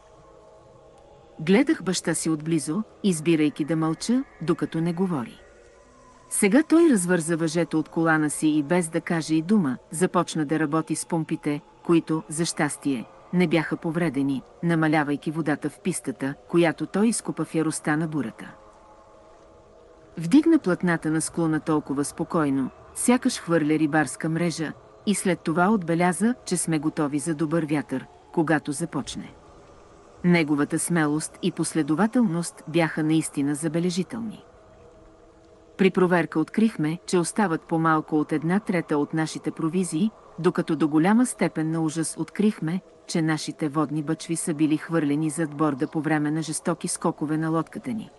Гледах баща си отблизо, избирайки да мълча, докато не говори. Сега той развърза въжето от колана си и без да каже и дума, започна да работи с помпите, които, за щастие, не бяха повредени, намалявайки водата в пистата, която той изкупа в яростта на бурата. Вдигна платната на склона толкова спокойно, сякаш хвърля рибарска мрежа, и след това отбеляза, че сме готови за добър вятър, когато започне. Неговата смелост и последователност бяха наистина забележителни. При проверка открихме, че остават по-малко от 1/3 от нашите провизии, докато до голяма степен на ужас открихме, че нашите водни бъчви са били хвърлени зад борда по време на жестоки скокове на лодката ни.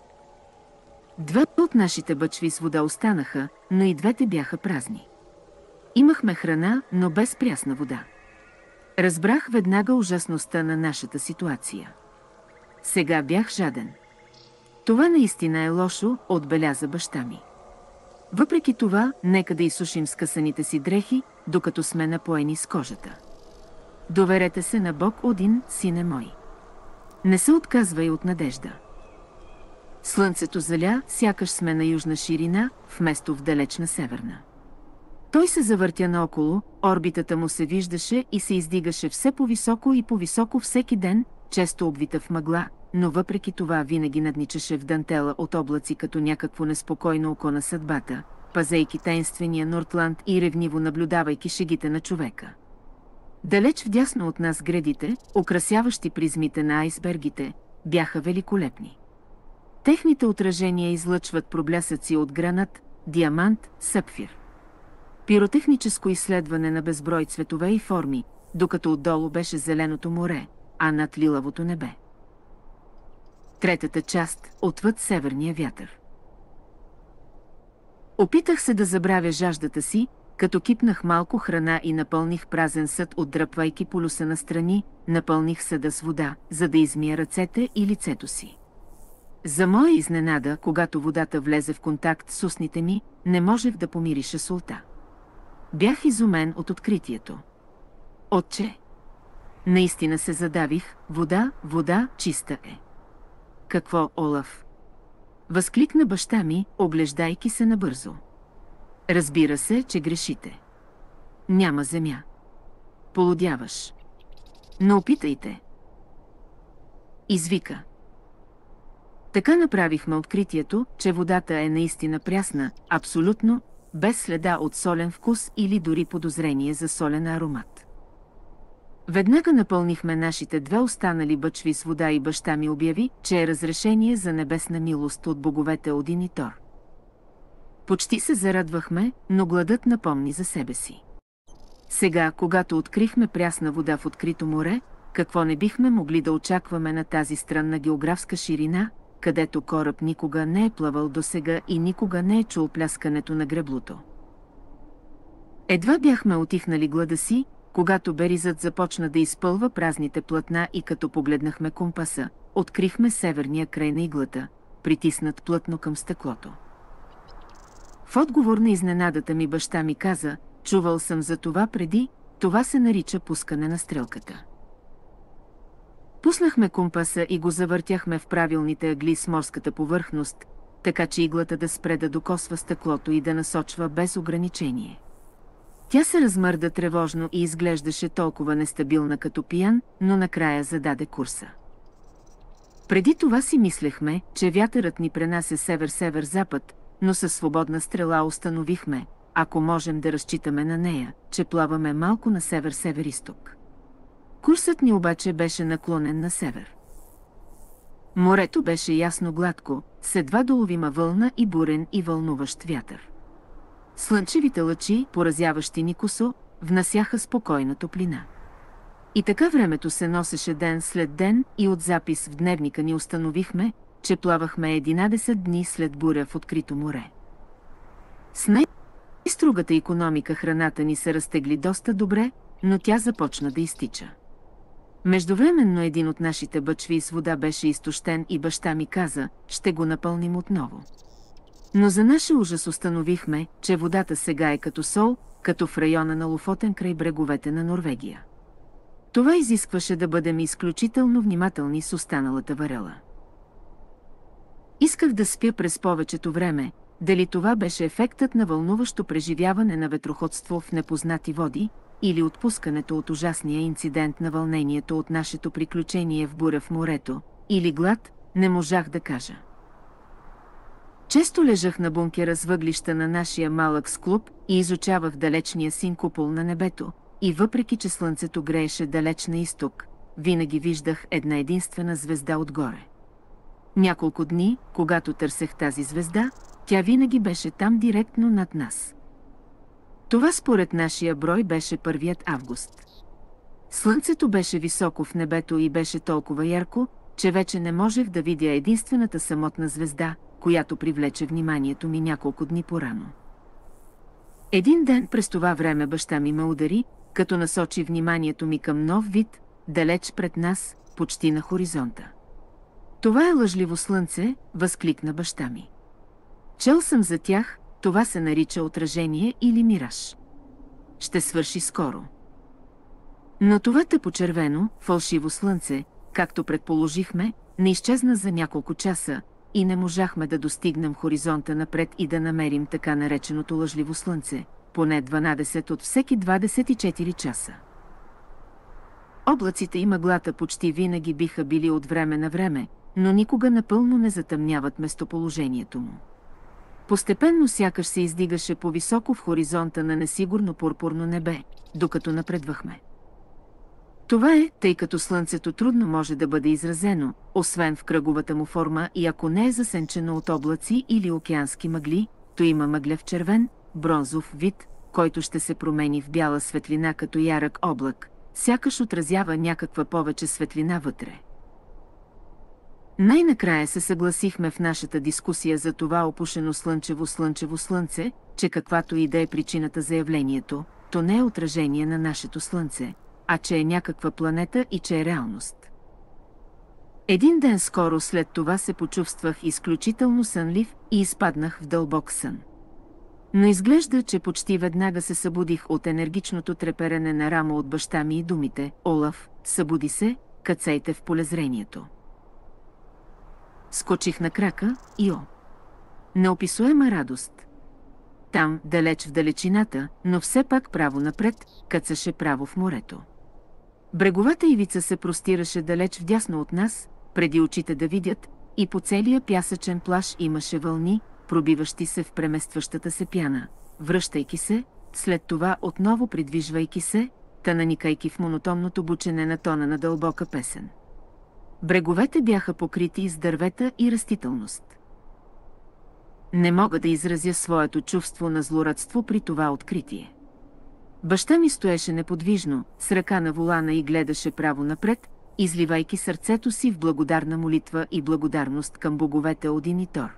2 от нашите бъчви с вода останаха, но и двете бяха празни. Имахме храна, но без прясна вода. Разбрах веднага ужасността на нашата ситуация. Сега бях жаден. Това наистина е лошо, отбеляза баща ми. Въпреки това, нека да изсушим скъсаните си дрехи, докато сме напоени с кожата. Доверете се на Бог Один, сине мой. Не се отказвай от надежда. Слънцето заля, сякаш сме на южна ширина, вместо в далечна северна. Той се завъртя наоколо, орбитата му се виждаше и се издигаше все по-високо и по-високо всеки ден, често обвита в мъгла, но въпреки това винаги надничаше в дантела от облаци като някакво неспокойно око на съдбата, пазейки таинствения Нортланд и ревниво наблюдавайки шегите на човека. Далеч вдясно от нас гредите, украсяващи призмите на айсбергите, бяха великолепни. Техните отражения излъчват проблясъци от гранат, диамант, сапфир. Пиротехническо изследване на безброй цветове и форми, докато отдолу беше зеленото море, а над лилавото небе. Третата част – отвъд северния вятър. Опитах се да забравя жаждата си, като кипнах малко храна и напълних празен съд, отдръпвайки полюса настрани, напълних съда с вода, за да измия ръцете и лицето си. За моя изненада, когато водата влезе в контакт с устните ми, не можех да помириша солта. Бях изумен от откритието. Отче! Наистина се задавих, вода, чиста е. Какво, Олаф? Възкликна баща ми, оглеждайки се набързо. Разбира се, че грешите. Няма земя. Полудяваш. Но опитайте. Извика. Така направихме откритието, че водата е наистина прясна, абсолютно, без следа от солен вкус или дори подозрение за солен аромат. Веднага напълнихме нашите две останали бъчви с вода и баща ми обяви, че е разрешение за небесна милост от боговете Один и Тор. Почти се зарадвахме, но гладът напомни за себе си. Сега, когато открихме прясна вода в открито море, какво не бихме могли да очакваме на тази странна географска ширина, където кораб никога не е плавал досега и никога не е чул пляскането на греблото. Едва бяхме утихнали глада си, когато беризът започна да изпълва празните платна и като погледнахме компаса, открихме северния край на иглата, притиснат плътно към стъклото. В отговор на изненадата ми баща ми каза, чувал съм за това преди, това се нарича пускане на стрелката. Пуснахме компаса и го завъртяхме в правилните ъгли с морската повърхност, така че иглата да спре да докосва стъклото и да насочва без ограничение. Тя се размърда тревожно и изглеждаше толкова нестабилна като пиян, но накрая зададе курса. Преди това си мислехме, че вятърът ни пренася север-север-запад, но със свободна стрела установихме, ако можем да разчитаме на нея, че плаваме малко на север-север-исток. Курсът ни обаче беше наклонен на север. Морето беше ясно гладко, с едва доловима вълна и бурен и вълнуващ вятър. Слънчевите лъчи, поразяващи ни косо, внасяха спокойна топлина. И така времето се носеше ден след ден и от запис в дневника ни установихме, че плавахме 11 дни след буря в открито море. С най-строгата икономика храната ни се разтегли доста добре, но тя започна да изтича. Междувременно един от нашите бъчви с вода беше изтощен и баща ми каза, ще го напълним отново. Но за наше ужас установихме, че водата сега е като сол, като в района на Лофотен край бреговете на Норвегия. Това изискваше да бъдем изключително внимателни с останалата варела. Исках да спя през повечето време, дали това беше ефектът на вълнуващо преживяване на ветроходство в непознати води, или отпускането от ужасния инцидент на вълнението от нашето приключение в буря в морето, или глад, не можах да кажа. Често лежах на бункера с въглища на нашия малък склоп и изучавах далечния син купол на небето, и въпреки че слънцето грееше далеч на изток, винаги виждах една единствена звезда отгоре. Няколко дни, когато търсех тази звезда, тя винаги беше там директно над нас. Това според нашия брой беше 1 август. Слънцето беше високо в небето и беше толкова ярко, че вече не можех да видя единствената самотна звезда, която привлече вниманието ми няколко дни по-рано. Един ден през това време баща ми ме удари, като насочи вниманието ми към нов вид, далеч пред нас, почти на хоризонта. Това е лъжливо слънце, възкликна баща ми. Чел съм за тях, това се нарича отражение или мираж. Ще свърши скоро. Но това тъпо червено, фалшиво слънце, както предположихме, не изчезна за няколко часа и не можахме да достигнем хоризонта напред и да намерим така нареченото лъжливо слънце, поне 12 от всеки 24 часа. Облаците и мъглата почти винаги биха били от време на време, но никога напълно не затъмняват местоположението му. Постепенно сякаш се издигаше по-високо в хоризонта на несигурно пурпурно небе, докато напредвахме. Това е, тъй като слънцето трудно може да бъде изразено, освен в кръговата му форма и ако не е засенчено от облаци или океански мъгли, то има мъглев червен, бронзов вид, който ще се промени в бяла светлина като ярък облак, сякаш отразява някаква повече светлина вътре. Най-накрая се съгласихме в нашата дискусия за това опушено слънчево слънце, че каквато и да е причината за явлението, то не е отражение на нашето слънце, а че е някаква планета и че е реалност. Един ден скоро след това се почувствах изключително сънлив и изпаднах в дълбок сън. Но изглежда, че почти веднага се събудих от енергичното треперене на рамо от баща ми и думите: „Олаф, събуди се, кацайте в полезрението." Скочих на крака и неописуема радост. Там, далеч в далечината, но все пак право напред, кацаше право в морето. Бреговата ивица се простираше далеч вдясно от нас, преди очите да видят, и по целия пясъчен плаж имаше вълни, пробиващи се в преместващата се пяна, връщайки се, след това отново придвижвайки се, та наникайки в монотонното бучене на тона на дълбока песен. Бреговете бяха покрити с дървета и растителност. Не мога да изразя своето чувство на злорадство при това откритие. Баща ми стоеше неподвижно, с ръка на волана и гледаше право напред, изливайки сърцето си в благодарна молитва и благодарност към боговете Один и Тор.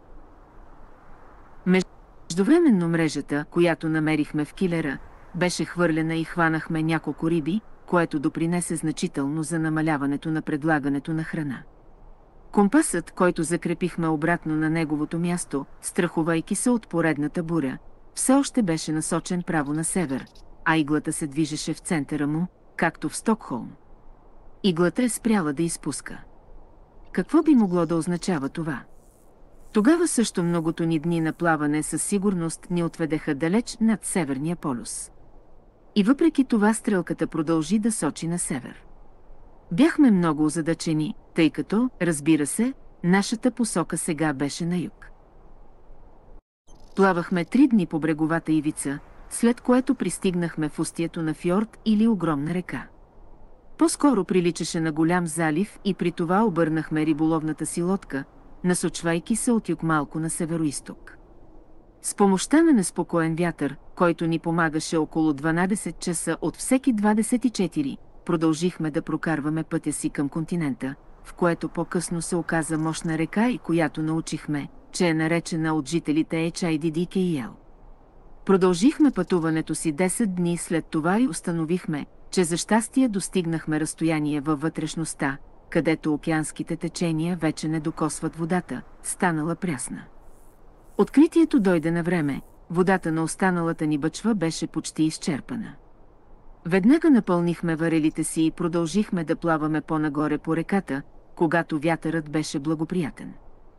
Междувременно мрежата, която намерихме в килера, беше хвърлена и хванахме няколко риби, което допринесе значително за намаляването на предлагането на храна. Компасът, който закрепихме обратно на неговото място, страхувайки се от поредната буря, все още беше насочен право на север, а иглата се движеше в центъра му, както в Стокхолм. Иглата е спряла да изпуска. Какво би могло да означава това? Тогава също многото ни дни на плаване със сигурност ни отведеха далеч над Северния полюс. И въпреки това стрелката продължи да сочи на север. Бяхме много озадачени, тъй като, разбира се, нашата посока сега беше на юг. Плавахме 3 дни по бреговата ивица, след което пристигнахме в устието на фьорд или огромна река. По-скоро приличаше на голям залив и при това обърнахме риболовната си лодка, насочвайки се от юг малко на североизток. С помощта на неспокоен вятър, който ни помагаше около 12 часа от всеки 24, продължихме да прокарваме пътя си към континента, в което по-късно се оказа мощна река и която научихме, че е наречена от жителите HIDDKL. Продължихме пътуването си 10 дни след това и установихме, че за щастие достигнахме разстояние във вътрешността, където океанските течения вече не докосват водата, станала прясна. Откритието дойде на време, водата на останалата ни бъчва беше почти изчерпана. Веднага напълнихме варелите си и продължихме да плаваме по-нагоре по реката, когато вятърът беше благоприятен.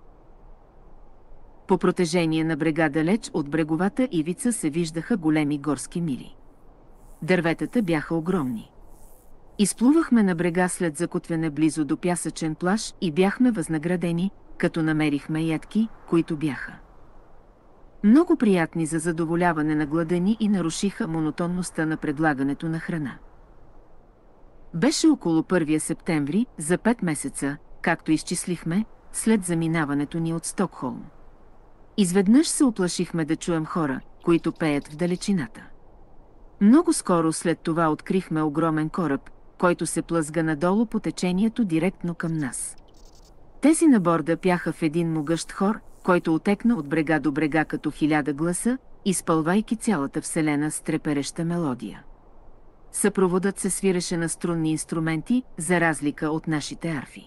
По протежение на брега далеч от бреговата ивица се виждаха големи горски мили. Дърветата бяха огромни. Изплувахме на брега след закотвяне близо до пясъчен плаж и бяхме възнаградени, като намерихме ядки, които бяха много приятни за задоволяване на глада ни и нарушиха монотонността на предлагането на храна. Беше около 1 септември, за 5 месеца, както изчислихме, след заминаването ни от Стокхолм. Изведнъж се уплашихме да чуем хора, които пеят в далечината. Много скоро след това открихме огромен кораб, който се плъзга надолу по течението директно към нас. Тези на борда пяха в един могъщ хор, който отекна от брега до брега като 1000 гласа, изпълвайки цялата вселена с трепереща мелодия. Съпроводът се свиреше на струнни инструменти, за разлика от нашите арфи.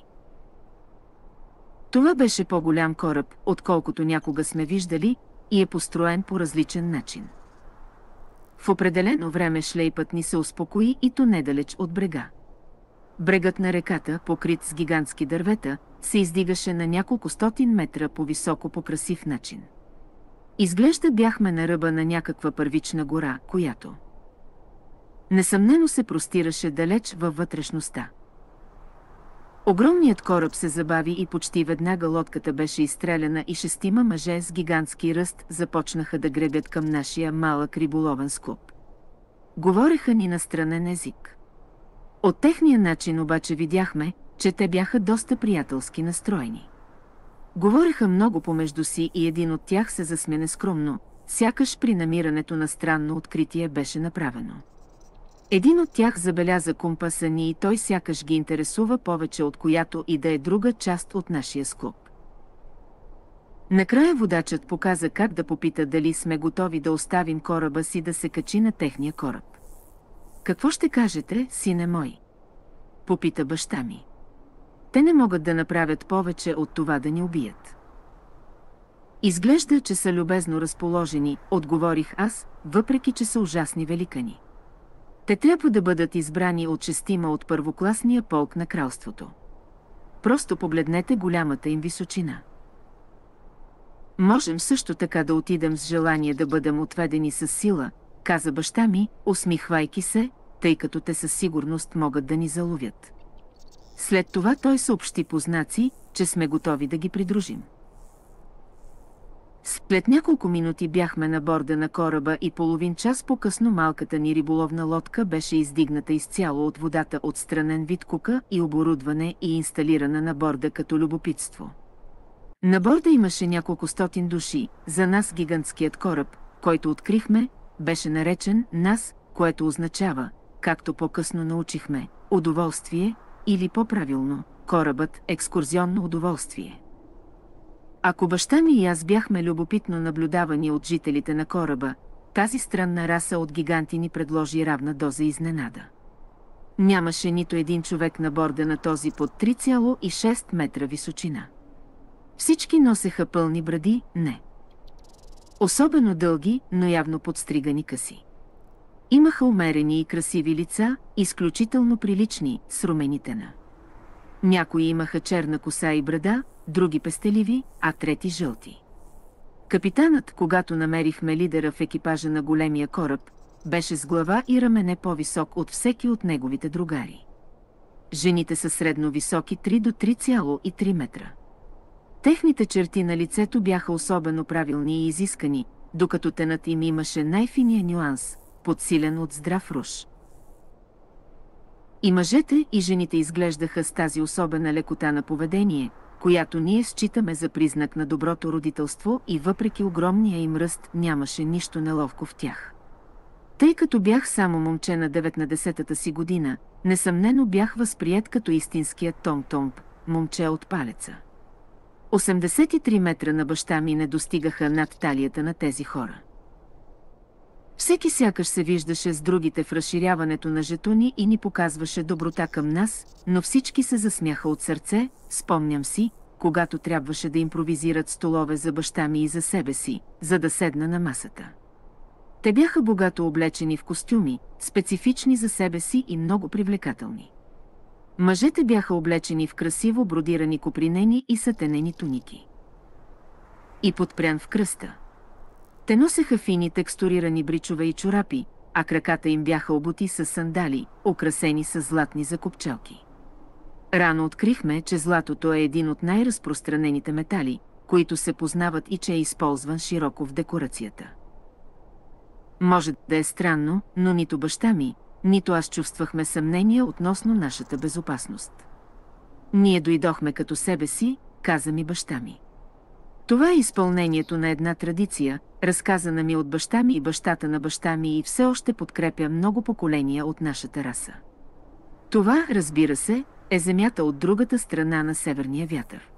Това беше по-голям кораб, отколкото някога сме виждали, и е построен по различен начин. В определено време шлейпът ни се успокои и то недалеч от брега. Брегът на реката, покрит с гигантски дървета, се издигаше на няколко стотин метра по-високо по красив начин. Изглежда бяхме на ръба на някаква първична гора, която несъмнено се простираше далеч във вътрешността. Огромният кораб се забави и почти веднага лодката беше изстреляна и 6 мъже с гигантски ръст започнаха да гребят към нашия малък риболовен склоп. Говореха ни на странен език. От техния начин обаче видяхме, че те бяха доста приятелски настроени. Говореха много помежду си и един от тях се засмя нескромно, сякаш при намирането на странно откритие беше направено. Един от тях забеляза компаса ни и той сякаш ги интересува повече от която и да е друга част от нашия склоп. Накрая водачът показа как да попита дали сме готови да оставим кораба си да се качи на техния кораб. Какво ще кажете, сине мой? Попита баща ми. Те не могат да направят повече от това да ни убият. Изглежда, че са любезно разположени, отговорих аз, въпреки че са ужасни великани. Те трябва да бъдат избрани от 6 от първокласния полк на кралството. Просто погледнете голямата им височина. Можем също така да отидем с желание да бъдем отведени с сила, каза баща ми, усмихвайки се, тъй като те със сигурност могат да ни заловят. След това той съобщи по знаци, че сме готови да ги придружим. След няколко минути бяхме на борда на кораба и половин час по-късно малката ни риболовна лодка беше издигната изцяло от водата от странен вид кука и оборудване и инсталирана на борда като любопитство. На борда имаше няколко стотин души, за нас гигантският кораб, който открихме, беше наречен нас, което означава, както по-късно научихме, удоволствие, или по-правилно, корабът екскурзионно удоволствие. Ако баща ми и аз бяхме любопитно наблюдавани от жителите на кораба, тази странна раса от гиганти ни предложи равна доза изненада. Нямаше нито един човек на борда на този под 3,6 метра височина. Всички носеха пълни бради, не. Особено дълги, но явно подстригани къси. Имаха умерени и красиви лица, изключително прилични, с румени тена. Някои имаха черна коса и брада, други пестеливи, а трети жълти. Капитанът, когато намерихме лидера в екипажа на големия кораб, беше с глава и рамене по-висок от всеки от неговите другари. Жените са средно високи 3 до 3,3 метра. Техните черти на лицето бяха особено правилни и изискани, докато тенът им имаше най-финия нюанс, подсилен от здрав руш. И мъжете и жените изглеждаха с тази особена лекота на поведение, която ние считаме за признак на доброто родителство и въпреки огромния им ръст нямаше нищо неловко в тях. Тъй като бях само момче на 19-та си година, несъмнено бях възприет като истинският Том-Томп, момче от палеца. 83 метра на баща ми не достигаха над талията на тези хора. Всеки сякаш се виждаше с другите в разширяването на жетони и ни показваше доброта към нас, но всички се засмяха от сърце, спомням си, когато трябваше да импровизират столове за баща ми и за себе си, за да седна на масата. Те бяха богато облечени в костюми, специфични за себе си и много привлекателни. Мъжете бяха облечени в красиво бродирани копринени и сатенени туники. И подпрян в кръста. Те носеха фини текстурирани бричове и чорапи, а краката им бяха обути с сандали, украсени с златни закопчалки. Рано открихме, че златото е един от най-разпространените метали, които се познават и че е използван широко в декорацията. Може да е странно, но нито баща ми, нито аз чувствахме съмнение относно нашата безопасност. Ние дойдохме като себе си, каза ми баща ми. Това е изпълнението на една традиция, разказана ми от баща ми и бащата на баща ми и все още подкрепя много поколения от нашата раса. Това, разбира се, е земята от другата страна на северния вятър.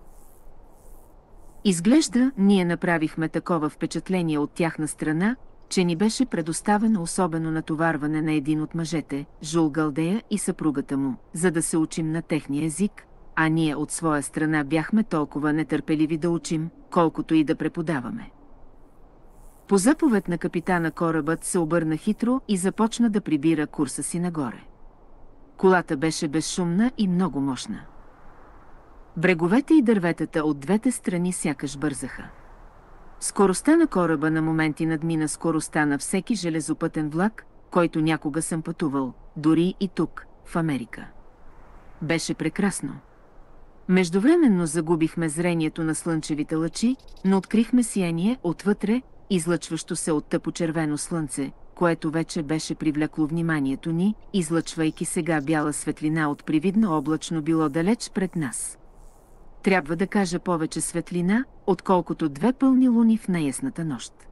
Изглежда, ние направихме такова впечатление от тяхна страна, че ни беше предоставено особено натоварване на един от мъжете, Жул Галдея и съпругата му, за да се учим на техния език, а ние от своя страна бяхме толкова нетърпеливи да учим, колкото и да преподаваме. По заповед на капитана корабът се обърна хитро и започна да прибира курса си нагоре. Колата беше безшумна и много мощна. Бреговете и дърветата от двете страни сякаш бързаха. Скоростта на кораба на моменти надмина скоростта на всеки железопътен влак, който някога съм пътувал, дори и тук, в Америка. Беше прекрасно. Междувременно загубихме зрението на слънчевите лъчи, но открихме сияние отвътре, излъчващо се от тъпо-червено слънце, което вече беше привлекло вниманието ни, излъчвайки сега бяла светлина от привидно облачно било далеч пред нас. Трябва да кажа повече светлина, отколкото две пълни луни в неясната нощ.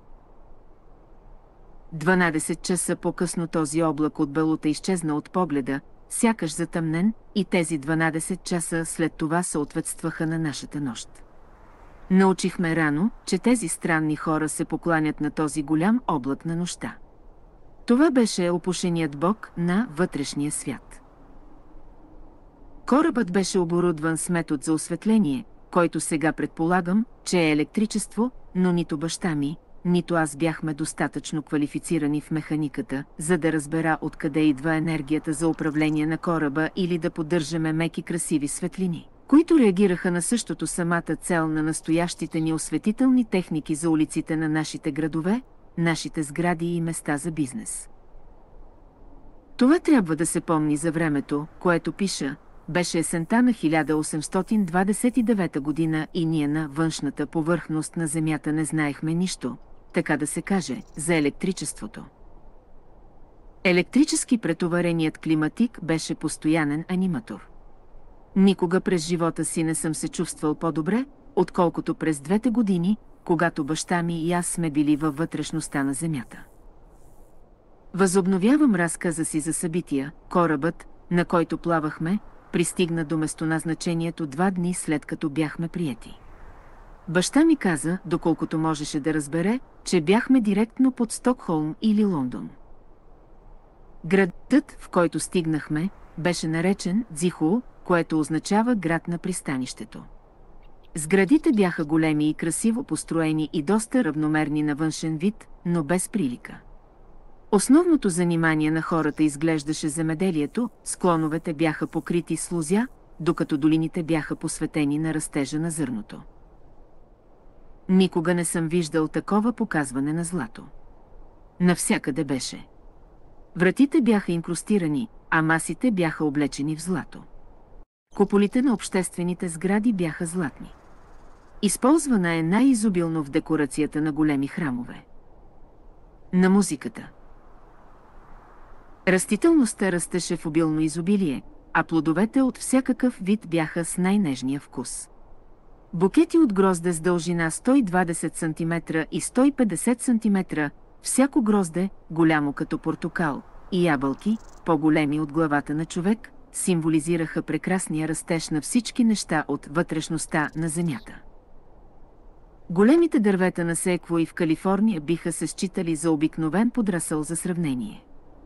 12 часа по-късно този облак от белута изчезна от погледа, сякаш затъмнен, и тези 12 часа след това съответстваха на нашата нощ. Научихме рано, че тези странни хора се покланят на този голям облак на нощта. Това беше опушеният бог на вътрешния свят. Корабът беше оборудван с метод за осветление, който сега предполагам, че е електричество, но нито баща ми, нито аз бяхме достатъчно квалифицирани в механиката, за да разбера откъде идва енергията за управление на кораба или да поддържаме меки красиви светлини, които реагираха на същото самата цел на настоящите ни осветителни техники за улиците на нашите градове, нашите сгради и места за бизнес. Това трябва да се помни за времето, което пиша. Беше есента на 1829 година и ние на външната повърхност на Земята не знаехме нищо, така да се каже, за електричеството. Електрически претовареният климатик беше постоянен аниматор. Никога през живота си не съм се чувствал по-добре, отколкото през 2 години, когато баща ми и аз сме били във вътрешността на Земята. Възобновявам разказа си за събития. Корабът, на който плавахме, пристигна до местоназначението 2 дни след като бяхме приети. Баща ми каза, доколкото можеше да разбере, че бяхме директно под Стокхолм или Лондон. Градът, в който стигнахме, беше наречен Дзиху, което означава град на пристанището. Сградите бяха големи и красиво построени и доста равномерни на външен вид, но без прилика. Основното занимание на хората изглеждаше земеделието, склоновете бяха покрити с лозя, докато долините бяха посветени на растежа на зърното. Никога не съм виждал такова показване на злато. Навсякъде беше. Вратите бяха инкрустирани, а масите бяха облечени в злато. Куполите на обществените сгради бяха златни. Използвана е най-изобилно в декорацията на големи храмове. На музиката. Растителността растеше в обилно изобилие, а плодовете от всякакъв вид бяха с най-нежния вкус. Букети от грозде с дължина 120 см и 150 см, всяко грозде, голямо като портокал, и ябълки, по-големи от главата на човек, символизираха прекрасния растеж на всички неща от вътрешността на земята. Големите дървета на секвои в Калифорния биха се считали за обикновен подрасъл за сравнение.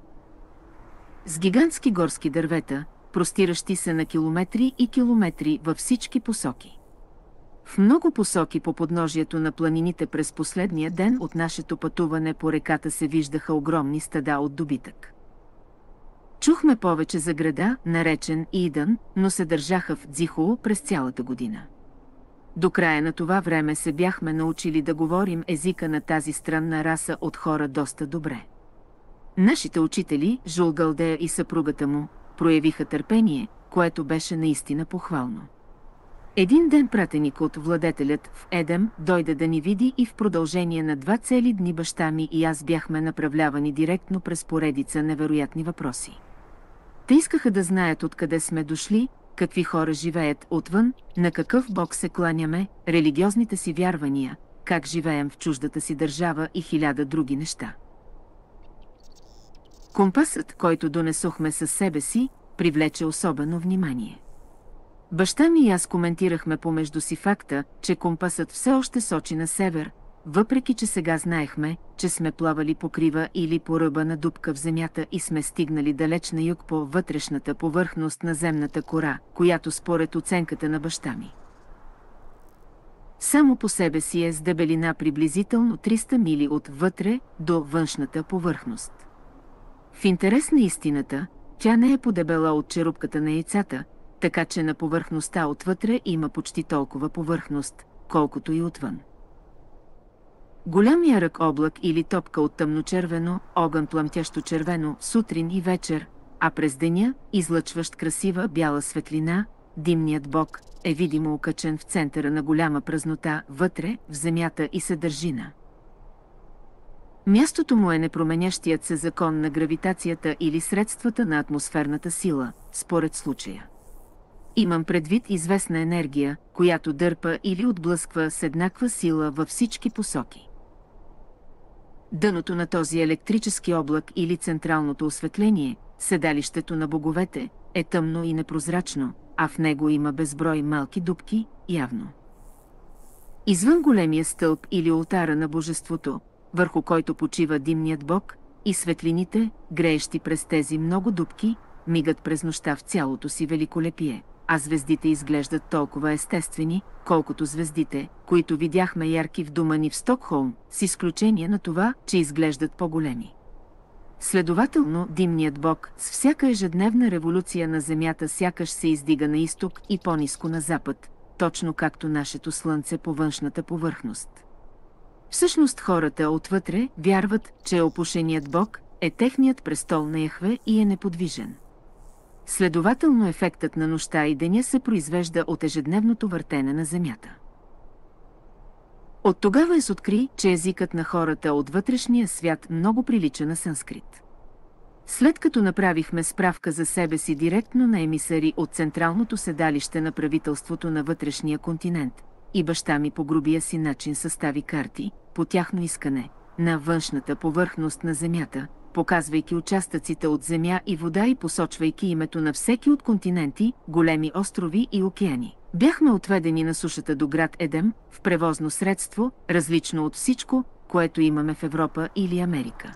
С гигантски горски дървета, простиращи се на километри и километри във всички посоки. В много посоки по подножието на планините през последния ден от нашето пътуване по реката се виждаха огромни стада от добитък. Чухме повече за града, наречен Идън, но се държаха в Дзиху през цялата година. До края на това време се бяхме научили да говорим езика на тази странна раса от хора доста добре. Нашите учители, Жул Галдея и съпругата му, проявиха търпение, което беше наистина похвално. Един ден пратеник от владетелят в Едем дойде да ни види и в продължение на 2 цели дни баща ми и аз бяхме направлявани директно през поредица невероятни въпроси. Те искаха да знаят откъде сме дошли, какви хора живеят отвън, на какъв бог се кланяме, религиозните си вярвания, как живеем в чуждата си държава и 1000 други неща. Компасът, който донесохме със себе си, привлече особено внимание. Баща ми и аз коментирахме помежду си факта, че компасът все още сочи на север, въпреки че сега знаехме, че сме плавали по крива или по ръба на дупка в земята и сме стигнали далеч на юг по вътрешната повърхност на земната кора, която според оценката на баща ми само по себе си е с дебелина приблизително 300 мили от вътре до външната повърхност. В интерес на истината, Тя не е подебела от черупката на яйцата, така че на повърхността отвътре има почти толкова повърхност, колкото и отвън. Голям ярък облак или топка от тъмночервено, огън пламтящо червено, сутрин и вечер, а през деня, излъчващ красива бяла светлина, димният бог е видимо окачен в центъра на голяма празнота, вътре, в земята и се държи на. Мястото му е непроменящият се закон на гравитацията или средствата на атмосферната сила, според случая. Имам предвид известна енергия, която дърпа или отблъсква с еднаква сила във всички посоки. Дъното на този електрически облак или централното осветление, седалището на боговете, е тъмно и непрозрачно, а в него има безброй малки дупки, явно. Извън големия стълб или олтара на божеството, върху който почива димният бог, и светлините, греещи през тези много дупки, мигат през нощта в цялото си великолепие, а звездите изглеждат толкова естествени, колкото звездите, които видяхме ярки в дома ни в Стокхолм, с изключение на това, че изглеждат по-големи. Следователно, димният бог с всяка ежедневна революция на Земята сякаш се издига на изток и по-ниско на запад, точно както нашето слънце по външната повърхност. Всъщност хората отвътре вярват, че опушеният бог е техният престол на Яхве и е неподвижен. Следователно ефектът на нощта и деня се произвежда от ежедневното въртене на Земята. От тогава се откри, че езикът на хората от вътрешния свят много прилича на санскрит. След като направихме справка за себе си директно на емисари от централното седалище на правителството на вътрешния континент, и баща ми по грубия си начин състави карти, по тяхно искане, на външната повърхност на Земята, показвайки участъците от земя и вода и посочвайки името на всеки от континенти, големи острови и океани. Бяхме отведени на сушата до град Едем, в превозно средство, различно от всичко, което имаме в Европа или Америка.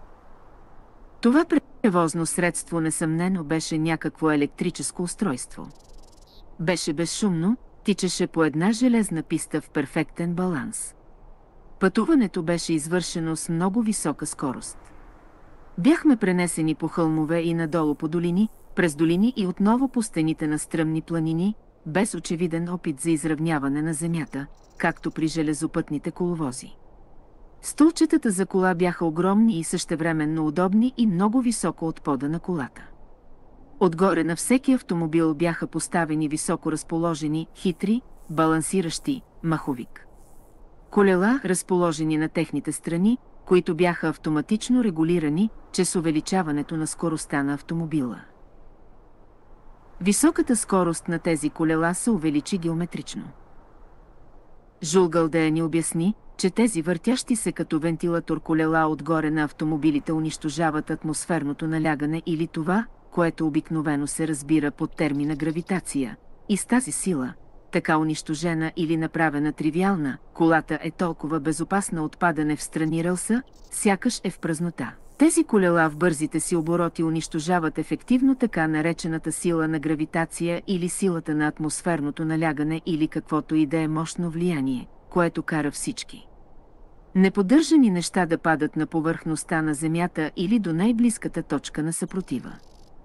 Това превозно средство несъмнено беше някакво електрическо устройство. Беше безшумно, тичаше по една железна писта в перфектен баланс. Пътуването беше извършено с много висока скорост. Бяхме пренесени по хълмове и надолу по долини, през долини и отново по стените на стръмни планини, без очевиден опит за изравняване на земята, както при железопътните коловози. Столчетата за кола бяха огромни и същевременно удобни и много високо от пода на колата. Отгоре на всеки автомобил бяха поставени високо разположени, хитри, балансиращи, маховик колела, разположени на техните страни, които бяха автоматично регулирани чрез увеличаването на скоростта на автомобила. Високата скорост на тези колела се увеличи геометрично. Жул Галдея ни обясни, че тези въртящи се като вентилатор колела отгоре на автомобилите унищожават атмосферното налягане или това, което обикновено се разбира под термина гравитация, и с тази сила, така унищожена или направена тривиална, колата е толкова безопасна от падане в страни релса, сякаш е в празнота. Тези колела в бързите си обороти унищожават ефективно така наречената сила на гравитация или силата на атмосферното налягане или каквото и да е мощно влияние, което кара всички неподдържани неща да падат на повърхността на Земята или до най-близката точка на съпротива.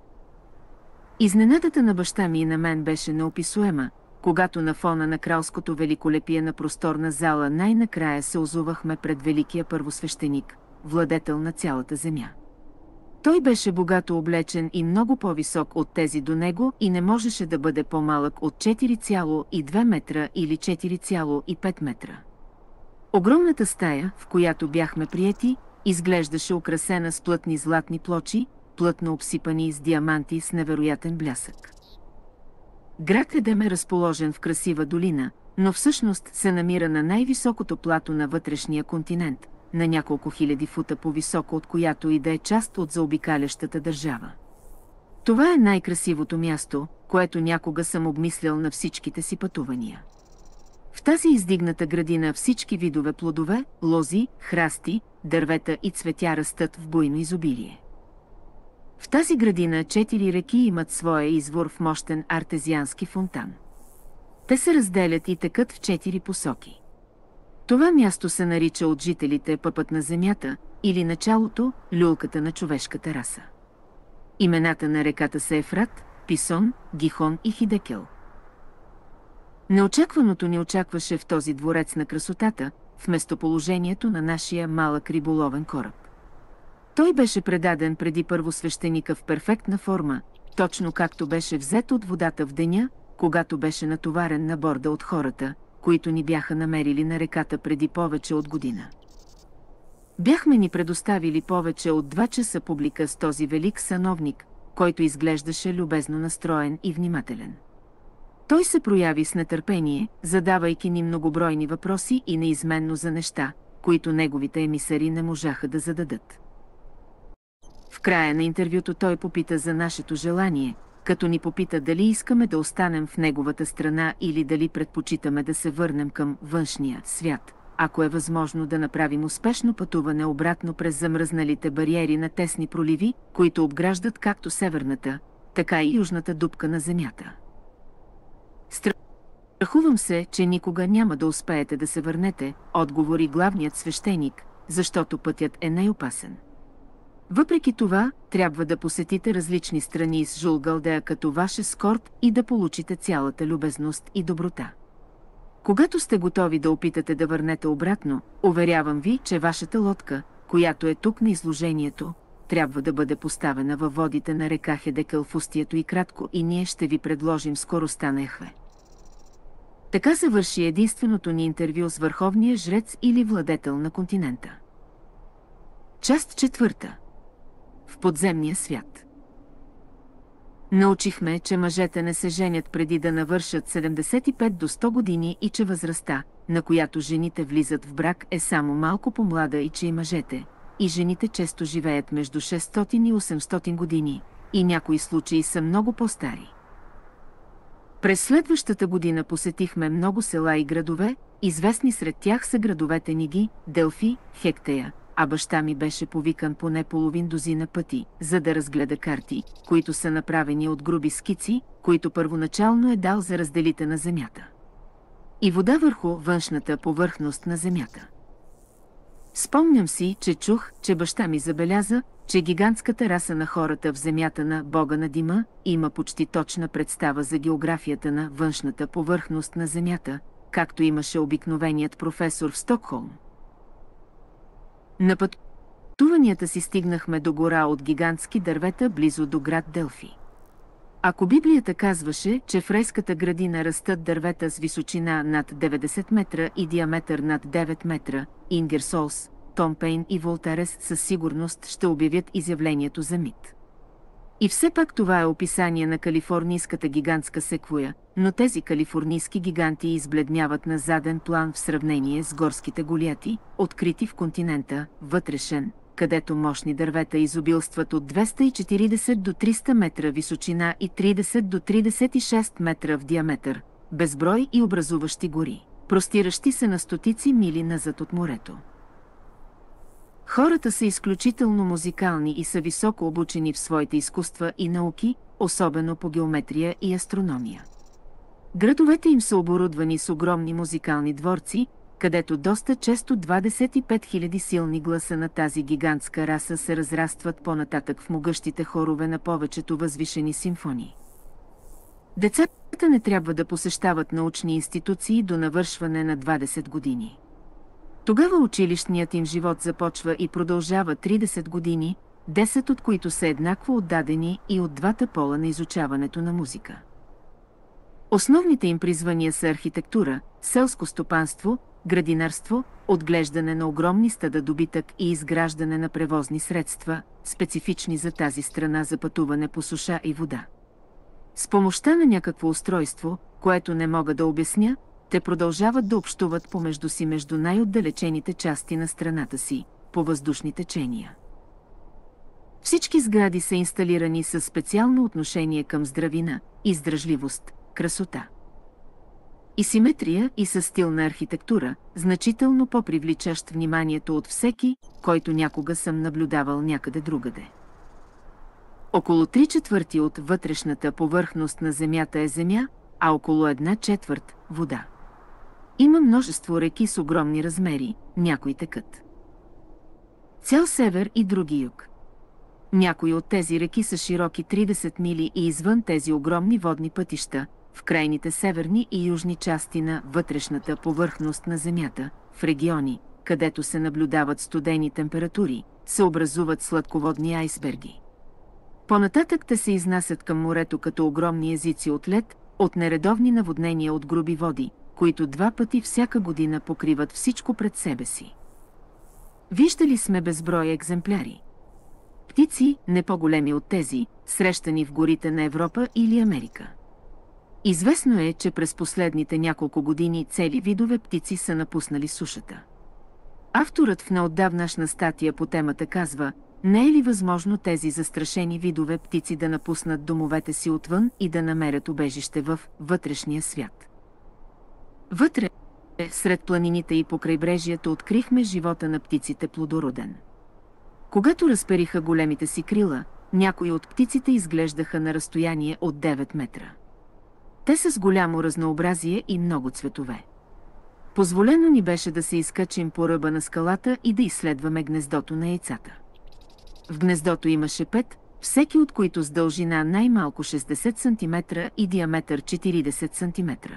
Изненадата на баща ми и на мен беше неописуема, когато на фона на кралското великолепие на просторна зала най-накрая се озовахме пред великия първосвещеник, владетел на цялата земя. Той беше богато облечен и много по-висок от тези до него и не можеше да бъде по-малък от 4,2 метра или 4,5 метра. Огромната стая, в която бяхме приети, изглеждаше украсена с плътни златни плочи, плътно обсипани с диаманти с невероятен блясък. Град Едем е разположен в красива долина, но всъщност се намира на най-високото плато на вътрешния континент, на няколко хиляди фута по-високо от която и да е част от заобикалящата държава. Това е най-красивото място, което някога съм обмислял на всичките си пътувания. В тази издигната градина всички видове плодове, лози, храсти, дървета и цветя растат в буйно изобилие. В тази градина 4 реки имат своя извор в мощен артезиански фонтан. Те се разделят и текат в 4 посоки. Това място се нарича от жителите пъпът на земята или началото, люлката на човешката раса. Имената на реката са Ефрат, Писон, Гихон и Хидекел. Неочакваното ни очакваше в този дворец на красотата, в местоположението на нашия малък риболовен кораб. Той беше предаден преди първосвещеника в перфектна форма, точно както беше взет от водата в деня, когато беше натоварен на борда от хората, които ни бяха намерили на реката преди повече от година. Бяхме ни предоставили повече от 2 часа публика с този велик сановник, който изглеждаше любезно настроен и внимателен. Той се прояви с нетърпение, задавайки ни многобройни въпроси и неизменно за неща, които неговите емисари не можаха да зададат. В края на интервюто той попита за нашето желание, като ни попита дали искаме да останем в неговата страна или дали предпочитаме да се върнем към външния свят, ако е възможно да направим успешно пътуване обратно през замръзналите бариери на тесни проливи, които обграждат както северната, така и южната дупка на земята. Страхувам се, че никога няма да успеете да се върнете, отговори главният свещеник, защото пътят е най-опасен. Въпреки това, трябва да посетите различни страни с Жул Галдея като ваш ескорт и да получите цялата любезност и доброта. Когато сте готови да опитате да върнете обратно, уверявам ви, че вашата лодка, която е тук на изложението, трябва да бъде поставена във водите на река Хидекел в устието и кратко и ние ще ви предложим скоростта на Яхве. Така завърши единственото ни интервю с върховния жрец или владетел на континента. Част 4. В подземния свят. Научихме, че мъжете не се женят преди да навършат 75 до 100 години и че възрастта, на която жените влизат в брак, е само малко по-млада и че и мъжете, и жените често живеят между 600 и 800 години, и някои случаи са много по-стари. През следващата година посетихме много села и градове, известни сред тях са градовете Ниги, Делфи, Хектея, а баща ми беше повикан поне половин дузина пъти, за да разгледа карти, които са направени от груби скици, които първоначално е дал за разделите на земята. И вода върху външната повърхност на земята. Спомням си, че чух, че баща ми забеляза, че гигантската раса на хората в земята на Бога на дима има почти точна представа за географията на външната повърхност на земята, както имаше обикновеният професор в Стокхолм. На пътуванията си стигнахме до гора от гигантски дървета близо до град Делфи. Ако Библията казваше, че в райската градина растат дървета с височина над 90 метра и диаметър над 9 метра, Ингерсолс, Том Пейн и Волтарес със сигурност ще обявят изявлението за мит. И все пак това е описание на калифорнийската гигантска секвоя, но тези калифорнийски гиганти избледняват на заден план в сравнение с горските голияти, открити в континента, вътрешен, където мощни дървета изобилстват от 240 до 300 метра височина и 30 до 36 метра в диаметър, безброй и образуващи гори, простиращи се на стотици мили назад от морето. Хората са изключително музикални и са високо обучени в своите изкуства и науки, особено по геометрия и астрономия. Градовете им са оборудвани с огромни музикални дворци, където доста често 25 000 силни гласа на тази гигантска раса се разрастват по-нататък в могъщите хорове на повечето възвишени симфонии. Децата не трябва да посещават научни институции до навършване на 20 години. Тогава училищният им живот започва и продължава 30 години, 10 от които са еднакво отдадени и от двата пола на изучаването на музика. Основните им призвания са архитектура, селско стопанство, градинарство, отглеждане на огромни стада добитък и изграждане на превозни средства, специфични за тази страна за пътуване по суша и вода. С помощта на някакво устройство, което не мога да обясня, те продължават да общуват помежду си между най-отдалечените части на страната си, по въздушни течения. Всички сгради са инсталирани със специално отношение към здравина, издръжливост, красота и симетрия и със стил на архитектура, значително по-привличащ вниманието от всеки, който някога съм наблюдавал някъде другаде. Около 3/4 от вътрешната повърхност на Земята е земя, а около 1/4 – вода. Има множество реки с огромни размери, някои текат цял север и други юг. Някои от тези реки са широки 30 мили и извън тези огромни водни пътища, в крайните северни и южни части на вътрешната повърхност на Земята, в региони, където се наблюдават студени температури, се образуват сладководни айсберги. Понататък те се изнасят към морето като огромни езици от лед, от нередовни наводнения от груби води, които 2 пъти всяка година покриват всичко пред себе си. Виждали сме безброй екземпляри. Птици, не по-големи от тези, срещани в горите на Европа или Америка. Известно е, че през последните няколко години цели видове птици са напуснали сушата. Авторът в неотдавнашна статия по темата казва: не е ли възможно тези застрашени видове птици да напуснат домовете си отвън и да намерят убежище в вътрешния свят? Вътре, сред планините и по крайбрежието, открихме живота на птиците плодороден. Когато разпериха големите си крила, някои от птиците изглеждаха на разстояние от 9 метра. Те са с голямо разнообразие и много цветове. Позволено ни беше да се изкачим по ръба на скалата и да изследваме гнездото на яйцата. В гнездото имаше 5, всеки от които с дължина най-малко 60 см и диаметър 40 см.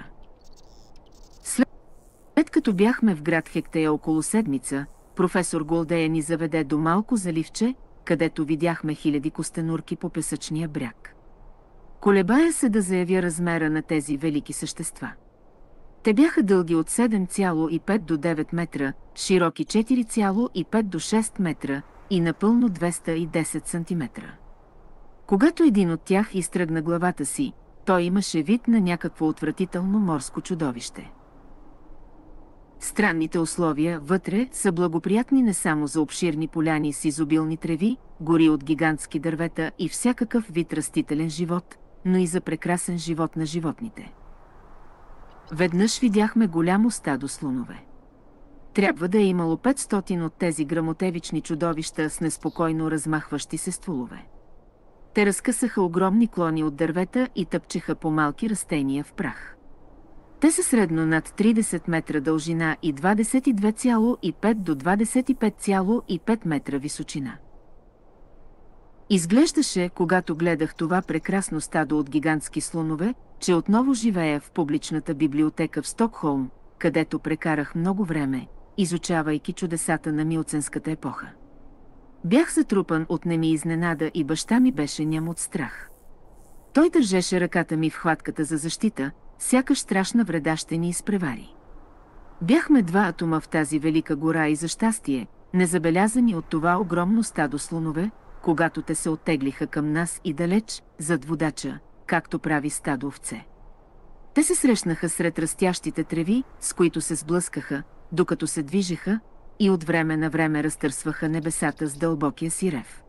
След като бяхме в град Хектея около седмица, професор Голдея ни заведе до малко заливче, където видяхме хиляди костенурки по песъчния бряг. Колебая се да заявя размера на тези велики същества. Те бяха дълги от 7,5 до 9 метра, широки 4,5 до 6 метра и напълно 210 см. Когато един от тях изтръгна главата си, той имаше вид на някакво отвратително морско чудовище. Странните условия вътре са благоприятни не само за обширни поляни с изобилни треви, гори от гигантски дървета и всякакъв вид растителен живот, но и за прекрасен живот на животните. Веднъж видяхме голямо стадо слонове. Трябва да е имало 500 от тези грамотевични чудовища с неспокойно размахващи се стволове. Те разкъсаха огромни клони от дървета и тъпчеха по малки растения в прах. Те са средно над 30 метра дължина и 22,5 до 25,5 метра височина. Изглеждаше, когато гледах това прекрасно стадо от гигантски слонове, че отново живея в публичната библиотека в Стокхолм, където прекарах много време, изучавайки чудесата на миоценската епоха. Бях затрупан от неми изненада и баща ми беше ням от страх. Той държеше ръката ми в хватката за защита, сякаш страшна вреда ще ни изпревари. Бяхме 2 атома в тази велика гора и за щастие, незабелязани от това огромно стадо слонове, когато те се оттеглиха към нас и далеч, зад водача, както прави стадо овце. Те се срещнаха сред растящите треви, с които се сблъскаха, докато се движеха, и от време на време разтърсваха небесата с дълбокия си рев.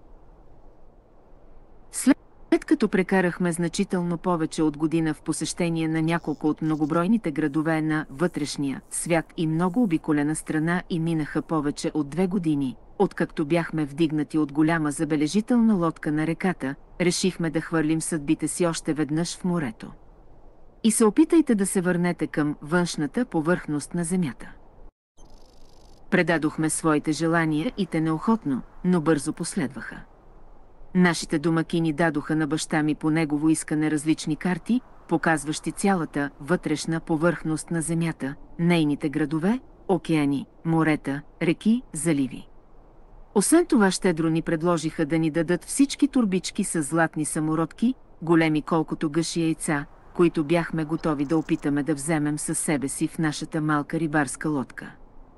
След като прекарахме значително повече от година в посещение на няколко от многобройните градове на вътрешния свят и много обиколена страна и минаха повече от 2 години, откакто бяхме вдигнати от голяма забележителна лодка на реката, решихме да хвърлим съдбите си още веднъж в морето. И се опитайте да се върнете към външната повърхност на Земята. Предадохме своите желания и те неохотно, но бързо последваха. Нашите домакини дадоха на баща ми по негово искане различни карти, показващи цялата вътрешна повърхност на Земята, нейните градове, океани, морета, реки, заливи. Освен това щедро ни предложиха да ни дадат всички турбички с златни самородки, големи колкото гъши яйца, които бяхме готови да опитаме да вземем със себе си в нашата малка рибарска лодка.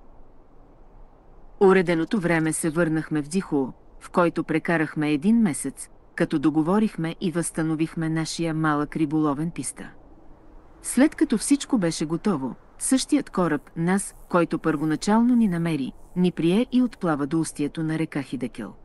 Уреденото време се върнахме в Дихуо, в който прекарахме 1 месец, като договорихме и възстановихме нашия малък риболовен писта. След като всичко беше готово, същият кораб, нас, който първоначално ни намери, ни прие и отплава до устието на река Хидекел.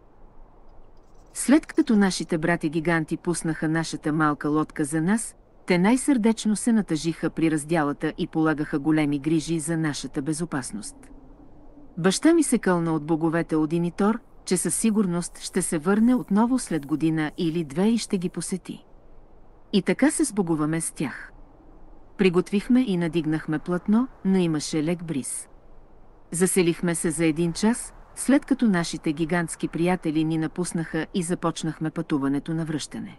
След като нашите брати-гиганти пуснаха нашата малка лодка за нас, те най-сърдечно се натъжиха при раздялата и полагаха големи грижи за нашата безопасност. Баща ми се кълна от боговете Один и Тор, че със сигурност ще се върне отново след година или 2 и ще ги посети. И така се сбогуваме с тях. Приготвихме и надигнахме платно, но имаше лек бриз. Заселихме се за 1 час, след като нашите гигантски приятели ни напуснаха и започнахме пътуването на връщане.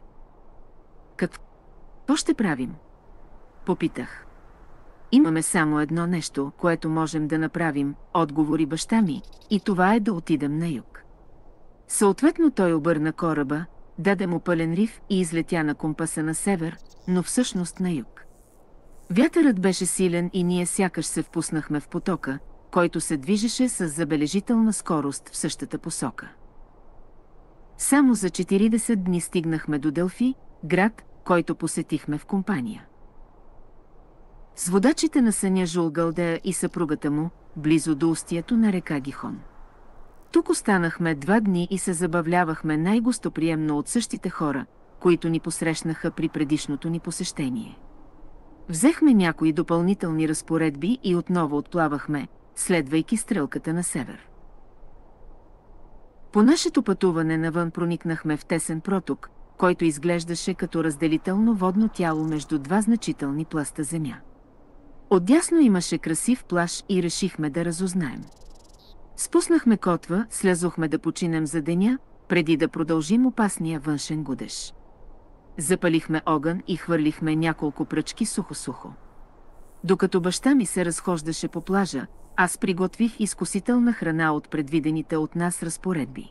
Какво ще правим? Попитах. Имаме само едно нещо, което можем да направим, отговори баща ми, и това е да отидем на юг. Съответно той обърна кораба, даде му пълен риф и излетя на компаса на север, но всъщност на юг. Вятърът беше силен и ние сякаш се впуснахме в потока, който се движеше с забележителна скорост в същата посока. Само за 40 дни стигнахме до Делфи, град, който посетихме в компания. С водачите на съня Жул Галдея и съпругата му, близо до устието на река Гихон. Тук останахме 2 дни и се забавлявахме най-гостоприемно от същите хора, които ни посрещнаха при предишното ни посещение. Взехме някои допълнителни разпоредби и отново отплавахме, следвайки стрелката на север. По нашето пътуване навън проникнахме в тесен проток, който изглеждаше като разделително водно тяло между 2 значителни пласта земя. Отдясно имаше красив плаж и решихме да разузнаем. Спуснахме котва, слязохме да починем за деня, преди да продължим опасния външен гудеж. Запалихме огън и хвърлихме няколко пръчки сухо-сухо. Докато баща ми се разхождаше по плажа, аз приготвих изкусителна храна от предвидените от нас разпоредби.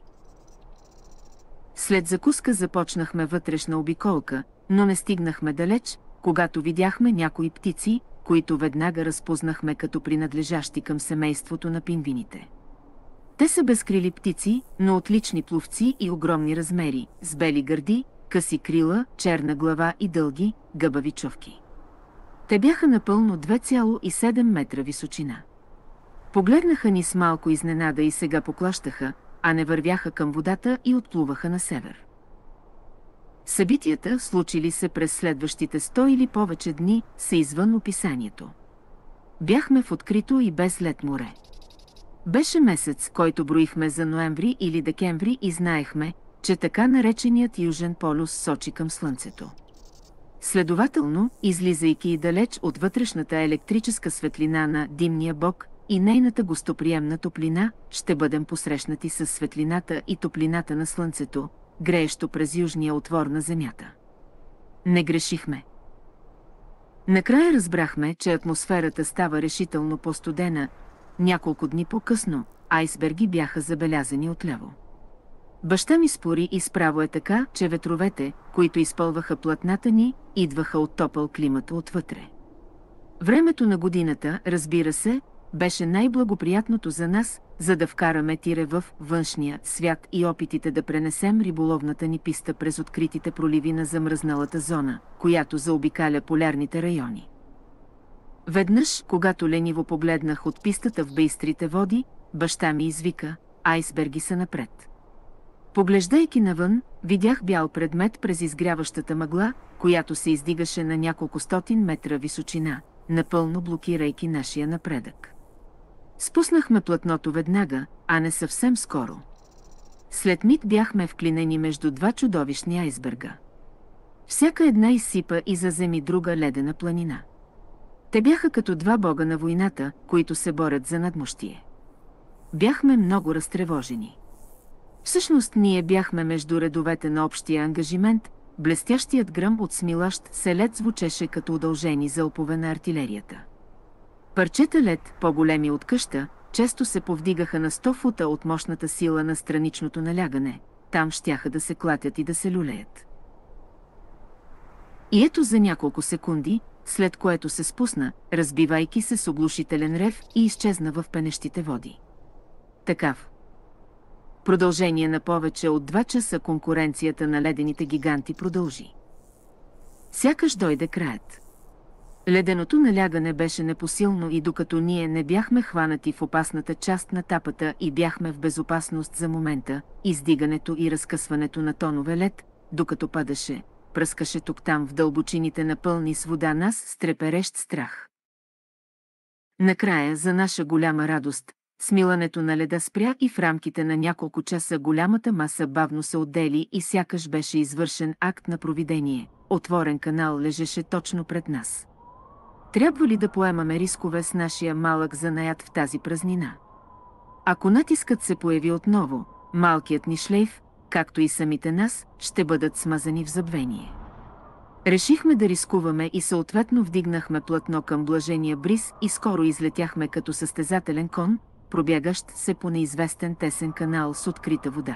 След закуска започнахме вътрешна обиколка, но не стигнахме далеч, когато видяхме някои птици, които веднага разпознахме като принадлежащи към семейството на пингвините. Те са безкрили птици, но отлични пловци и огромни размери, с бели гърди, къси крила, черна глава и дълги, гъбави човки. Те бяха напълно 2,7 метра височина. Погледнаха ни с малко изненада и сега поклащаха, а не вървяха към водата и отплуваха на север. Събитията, случили се през следващите 100 или повече дни, са извън описанието. Бяхме в открито и безлед море. Беше месец, който броихме за ноември или декември и знаехме, че така нареченият Южен полюс сочи към Слънцето. Следователно, излизайки и далеч от вътрешната електрическа светлина на димния бог и нейната гостоприемна топлина, ще бъдем посрещнати с светлината и топлината на Слънцето, греещо през южния отвор на Земята. Не грешихме. Накрая разбрахме, че атмосферата става решително по-студена. Няколко дни по-късно айсберги бяха забелязани отляво. Баща ми спори и справо е така, че ветровете, които изпълваха платната ни, идваха от топъл климат отвътре. Времето на годината, разбира се, беше най-благоприятното за нас, за да вкараме тире в външния свят и опитите да пренесем риболовната ни писта през откритите проливи на замръзналата зона, която заобикаля полярните райони. Веднъж, когато лениво погледнах от пистата в бейстрите води, баща ми извика: айсберги са напред. Поглеждайки навън, видях бял предмет през изгряващата мъгла, която се издигаше на няколко стотин метра височина, напълно блокирайки нашия напредък. Спуснахме платното веднага, а не съвсем скоро. След миг бяхме вклинени между 2 чудовищни айсберга. Всяка една изсипа и заземи друга ледена планина. Те бяха като 2 бога на войната, които се борят за надмощие. Бяхме много разтревожени. Всъщност ние бяхме между редовете на общия ангажимент, блестящият гръм от смилащ селет звучеше като удължени залпове на артилерията. Парчета лед, по-големи от къща, често се повдигаха на 100 фута от мощната сила на страничното налягане, там щяха да се клатят и да се люлеят. И ето за няколко секунди, след което се спусна, разбивайки се с оглушителен рев и изчезна в пенещите води. Такав. Продължение на повече от 2 часа конкуренцията на ледените гиганти продължи. Сякаш дойде краят. Леденото налягане беше непосилно и докато ние не бяхме хванати в опасната част на тапата и бяхме в безопасност за момента, издигането и разкъсването на тонове лед, докато падаше, пръскаше тук-там в дълбочините напълни с вода нас с треперещ страх. Накрая, за наша голяма радост, смилането на леда спря и в рамките на няколко часа голямата маса бавно се отдели и сякаш беше извършен акт на провидение. Отворен канал лежеше точно пред нас. Трябва ли да поемаме рискове с нашия малък занаят в тази празнина? Ако натискът се появи отново, малкият ни шлейф, както и самите нас, ще бъдат смазани в забвение. Решихме да рискуваме и съответно вдигнахме платно към блажения бриз и скоро излетяхме като състезателен кон, пробягащ се по неизвестен тесен канал с открита вода.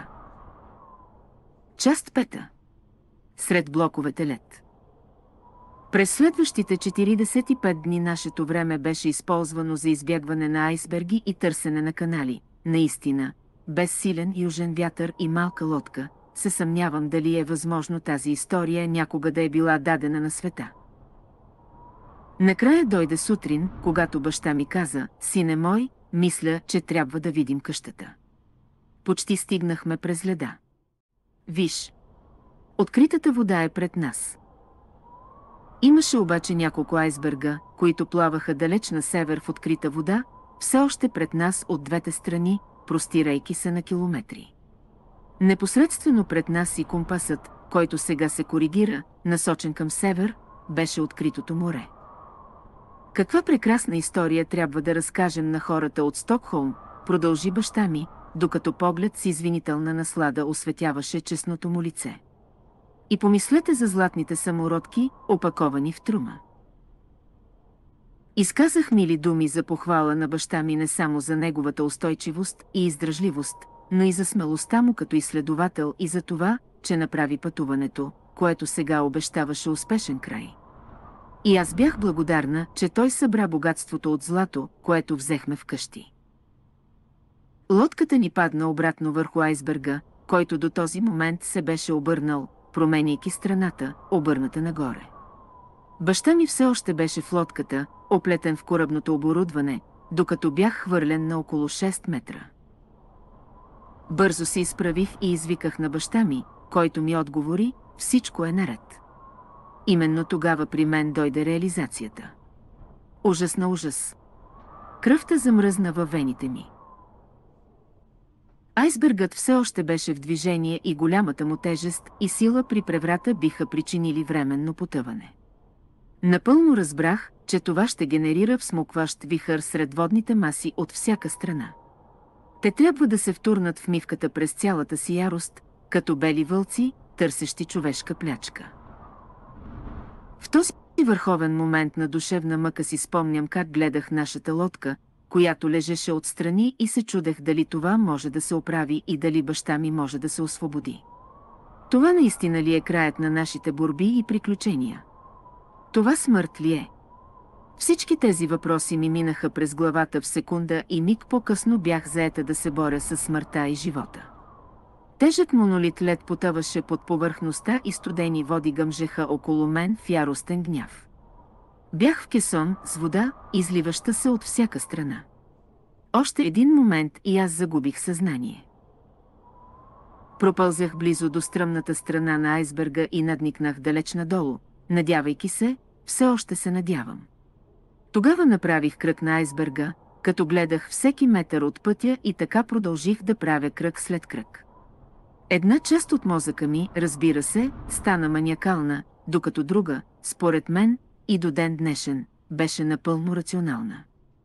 Част 5. Сред блоковете лед. През следващите 45 дни нашето време беше използвано за избягване на айсберги и търсене на канали. Наистина, без силен южен вятър и малка лодка, се съмнявам дали е възможно тази история някога да е била дадена на света. Накрая дойде сутрин, когато баща ми каза: „Сине мой, мисля, че трябва да видим къщата." Почти стигнахме през леда. Виж, откритата вода е пред нас. Имаше обаче няколко айсберга, които плаваха далеч на север в открита вода, все още пред нас от двете страни, простирайки се на километри. Непосредствено пред нас и компасът, който сега се коригира, насочен към север, беше откритото море. Каква прекрасна история трябва да разкажем на хората от Стокхолм, продължи баща ми, докато поглед с извинителна наслада осветяваше честното му лице. И помислете за златните самородки, опаковани в трума. Изказах мили думи за похвала на баща ми не само за неговата устойчивост и издръжливост, но и за смелостта му като изследовател и за това, че направи пътуването, което сега обещаваше успешен край. И аз бях благодарна, че той събра богатството от злато, което взехме вкъщи. Лодката ни падна обратно върху айсберга, който до този момент се беше обърнал, променяйки страната, обърната нагоре. Баща ми все още беше в лодката, оплетен в корабното оборудване, докато бях хвърлен на около 6 метра. Бързо се изправих и извиках на баща ми, който ми отговори: „Всичко е наред." Именно тогава при мен дойде реализацията. Ужас на ужас. Кръвта замръзна във вените ми. Айсбергът все още беше в движение и голямата му тежест и сила при преврата биха причинили временно потъване. Напълно разбрах, че това ще генерира всмукващ вихър сред водните маси от всяка страна. Те трябва да се втурнат в мивката през цялата си ярост, като бели вълци, търсещи човешка плячка. В този върховен момент на душевна мъка си спомням как гледах нашата лодка, която лежеше отстрани и се чудех дали това може да се оправи и дали баща ми може да се освободи. Това наистина ли е краят на нашите борби и приключения? Това смърт ли е? Всички тези въпроси ми минаха през главата в секунда и миг по-късно бях заета да се боря с смъртта и живота. Тежък монолит лед потъваше под повърхността и студени води гъмжеха около мен в яростен гняв. Бях в кесон с вода, изливаща се от всяка страна. Още един момент и аз загубих съзнание. Пропълзях близо до стръмната страна на айсберга и надникнах далеч надолу, надявайки се, все още се надявам. Тогава направих кръг на айсберга, като гледах всеки метър от пътя и така продължих да правя кръг след кръг. Една част от мозъка ми, разбира се, стана маниакална, докато друга, според мен, и до ден днешен, беше напълно рационална.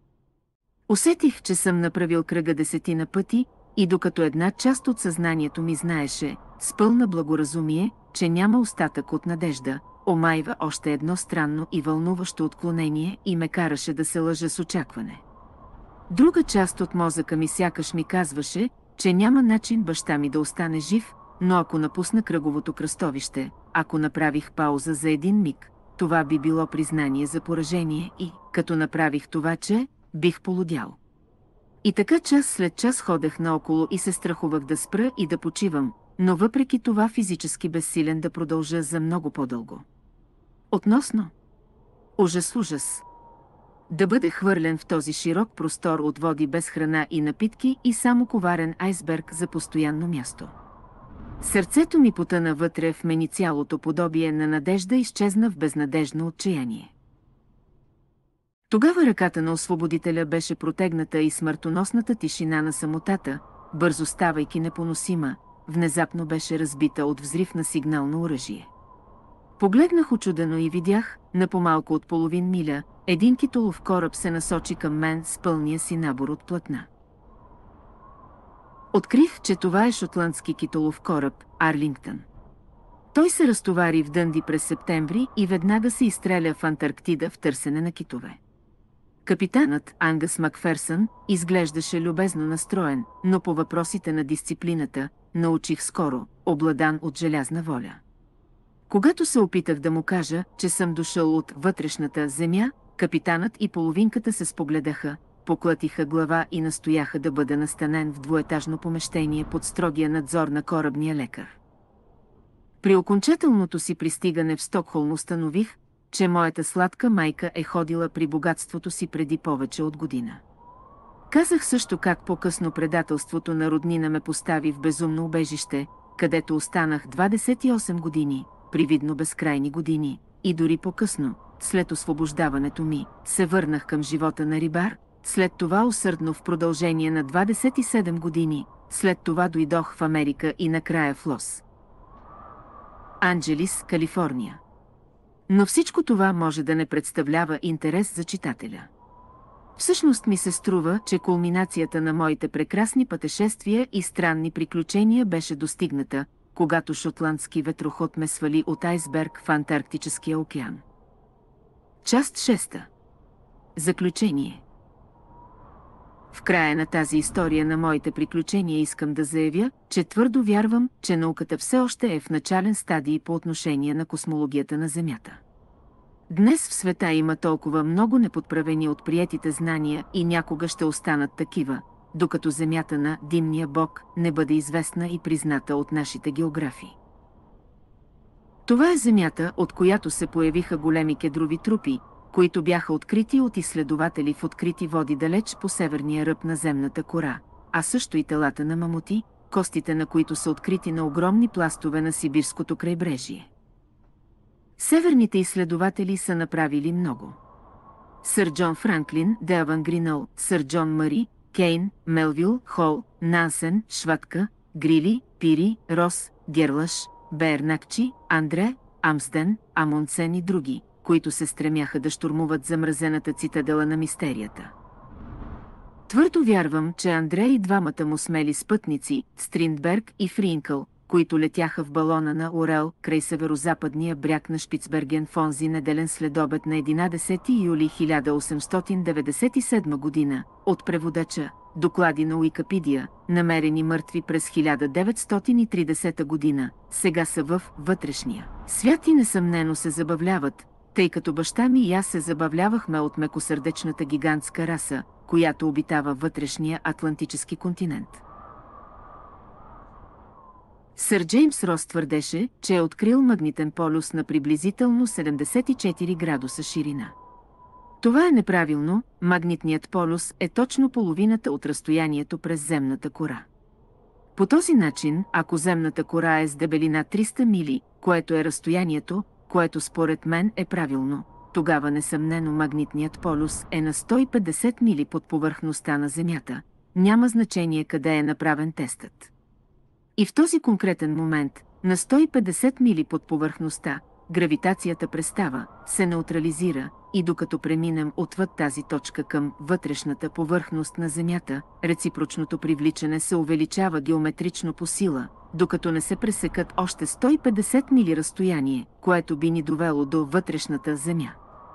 Усетих, че съм направил кръга 10 пъти и докато една част от съзнанието ми знаеше, с пълна благоразумие, че няма остатък от надежда, омайва още едно странно и вълнуващо отклонение и ме караше да се лъжа с очакване. Друга част от мозъка ми сякаш ми казваше, че няма начин баща ми да остане жив, но ако напусна кръговото кръстовище, ако направих пауза за един миг, това би било признание за поражение и, като направих това, че бих полудял. И така час след час ходех наоколо и се страхувах да спра и да почивам, но въпреки това физически безсилен да продължа за много по-дълго. Относно ужас. Да бъде хвърлен в този широк простор от води без храна и напитки и само коварен айсберг за постоянно място. Сърцето ми потъна вътре в мен и цялото подобие на надежда изчезна в безнадежно отчаяние. Тогава ръката на освободителя беше протегната и смъртоносната тишина на самотата, бързо ставайки непоносима, внезапно беше разбита от взрив на сигнално оръжие. Погледнах учудено и видях, на по-малко от половин миля, един китолов кораб се насочи към мен с пълния си набор от платна. Открих, че това е шотландски китолов кораб Арлингтън. Той се разтовари в Дънди през септември и веднага се изстреля в Антарктида в търсене на китове. Капитанът Ангъс Макферсън изглеждаше любезно настроен, но по въпросите на дисциплината научих скоро, обладан от желязна воля. Когато се опитах да му кажа, че съм дошъл от вътрешната земя, капитанът и половинката се спогледаха, поклатиха глава и настояха да бъда настанен в двуетажно помещение под строгия надзор на корабния лекар. При окончателното си пристигане в Стокхолм установих, че моята сладка майка е ходила при богатството си преди повече от година. Казах също как по-късно предателството на роднина ме постави в безумно убежище, където останах 28 години, привидно безкрайни години, и дори по-късно, след освобождаването ми, се върнах към живота на рибар, след това усърдно в продължение на 27 години, след това дойдох в Америка и накрая в Лос Анджелис, Калифорния. Но всичко това може да не представлява интерес за читателя. Всъщност ми се струва, че кулминацията на моите прекрасни пътешествия и странни приключения беше достигната, когато шотландски ветроход ме свали от айсберг в Антарктическия океан. Част 6. Заключение. В края на тази история на моите приключения искам да заявя, че твърдо вярвам, че науката все още е в начален стадий по отношение на космологията на Земята. Днес в света има толкова много неподправени от приетите знания и някога ще останат такива, докато Земята на Димния бог не бъде известна и призната от нашите географи. Това е Земята, от която се появиха големи кедрови трупи, които бяха открити от изследователи в открити води далеч по северния ръб на земната кора, а също и телата на мамути, костите на които са открити на огромни пластове на Сибирското крайбрежие. Северните изследователи са направили много. Сър Джон Франклин, Делван Гринъл, Сър Джон Мари, Кейн, Мелвил, Хол, Нансен, Шватка, Грили, Пири, Рос, Герлаш, Бернакчи, Андре, Амсден, Амундсен и други, които се стремяха да щурмуват замразената цитадела на мистерията. Твърдо вярвам, че Андре и двамата му смели спътници, Стриндберг и Фринкъл, които летяха в балона на Орел край северозападния бряг на Шпицберген в онзи неделен следобед на 11 юли 1897 година, от преводача, доклади на Уикипедия, намерени мъртви през 1930 година, сега са във вътрешния свят и несъмнено се забавляват, тъй като баща ми и аз се забавлявахме от мекосърдечната гигантска раса, която обитава вътрешния Атлантически континент. Сър Джеймс Рос твърдеше, че е открил магнитен полюс на приблизително 74 градуса ширина. Това е неправилно, магнитният полюс е точно половината от разстоянието през земната кора. По този начин, ако земната кора е с дебелина 300 мили, което е разстоянието, което според мен е правилно, тогава несъмнено магнитният полюс е на 150 мили под повърхността на Земята. Няма значение къде е направен тестът. И в този конкретен момент, на 150 мили под повърхността, гравитацията престава, се неутрализира и докато преминем отвъд тази точка към вътрешната повърхност на Земята, реципрочното привличане се увеличава геометрично по сила, докато не се пресекат още 150 мили разстояние, което би ни довело до вътрешната Земя.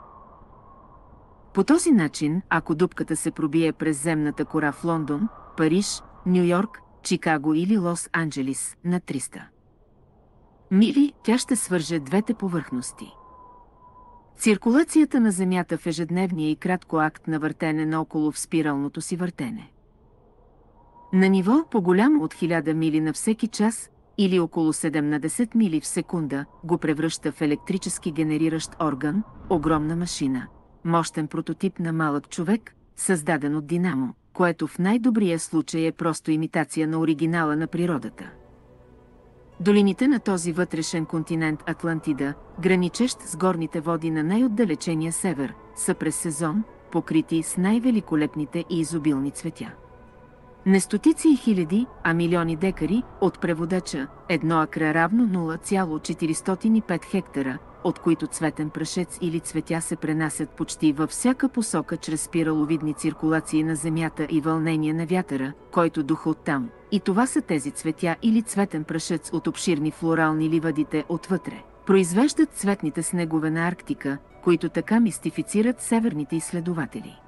По този начин, ако дупката се пробие през земната кора в Лондон, Париж, Ню-Йорк, Чикаго или Лос-Анджелис на 300 мили, тя ще свърже двете повърхности. Циркулацията на Земята в ежедневния и кратко акт на въртене наоколо в спиралното си въртене. На ниво по-голямо от 1000 мили на всеки час или около 17 мили в секунда го превръща в електрически генериращ орган, огромна машина, мощен прототип на малък човек, създаден от динамо, което в най-добрия случай е просто имитация на оригинала на природата. Долините на този вътрешен континент Атлантида, граничещ с горните води на най-отдалечения север, са през сезон, покрити с най-великолепните и изобилни цветя. Не стотици и хиляди, а милиони декари, от преводача, 1 акра равно 0,405 хектара, от които цветен прашец или цветя се пренасят почти във всяка посока чрез спираловидни циркулации на Земята и вълнения на вятъра, който духа оттам. И това са тези цветя или цветен прашец от обширни флорални ливадите отвътре. Произвеждат цветните снегове на Арктика, които така мистифицират северните изследователи.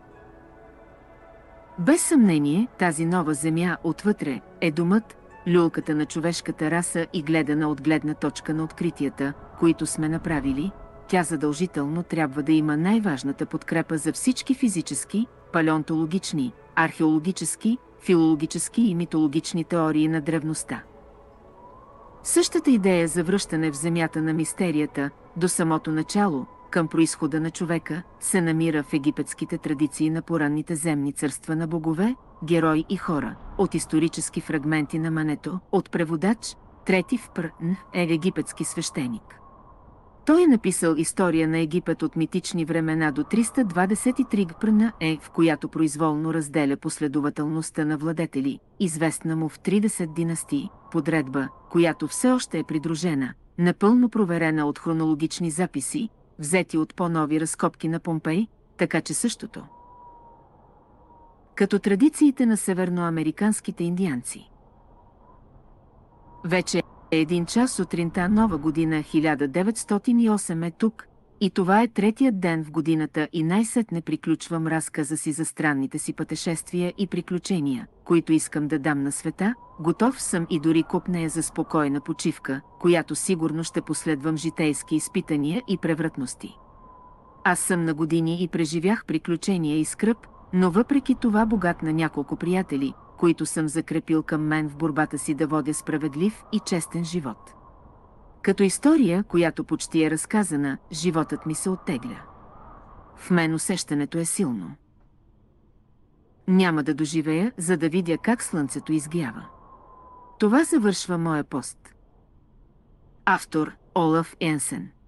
Без съмнение, тази нова Земя отвътре е домът, люлката на човешката раса и гледана от гледна точка на откритията, които сме направили, тя задължително трябва да има най-важната подкрепа за всички физически, палеонтологични, археологически, филологически и митологични теории на древността. Същата идея за връщане в земята на мистерията, до самото начало, към произхода на човека, се намира в египетските традиции на поранните земни царства на богове, герои и хора, от исторически фрагменти на Мането, от преводач, трети в Пр.Н. е египетски свещеник. Той е написал история на Египет от митични времена до 323 Пр.Н. в която произволно разделя последователността на владетели, известна му в 30 династии, подредба, която все още е придружена, напълно проверена от хронологични записи, взети от по-нови разкопки на Помпей, така че същото. Като традициите на северноамериканските индианци. Вече е 1 час сутринта, нова година 1908 е тук, и това е третият ден в годината и най-сетне приключвам разказа си за странните си пътешествия и приключения, които искам да дам на света. Готов съм и дори купнея за спокойна почивка, която сигурно ще последвам житейски изпитания и превратности. Аз съм на години и преживях приключения и скръб, но въпреки това богат на няколко приятели, които съм закрепил към мен в борбата си да водя справедлив и честен живот. Като история, която почти е разказана, животът ми се оттегля. В мен усещането е силно. Няма да доживея, за да видя как слънцето изгрява. Това завършва моя пост. Автор Олаф Енсен.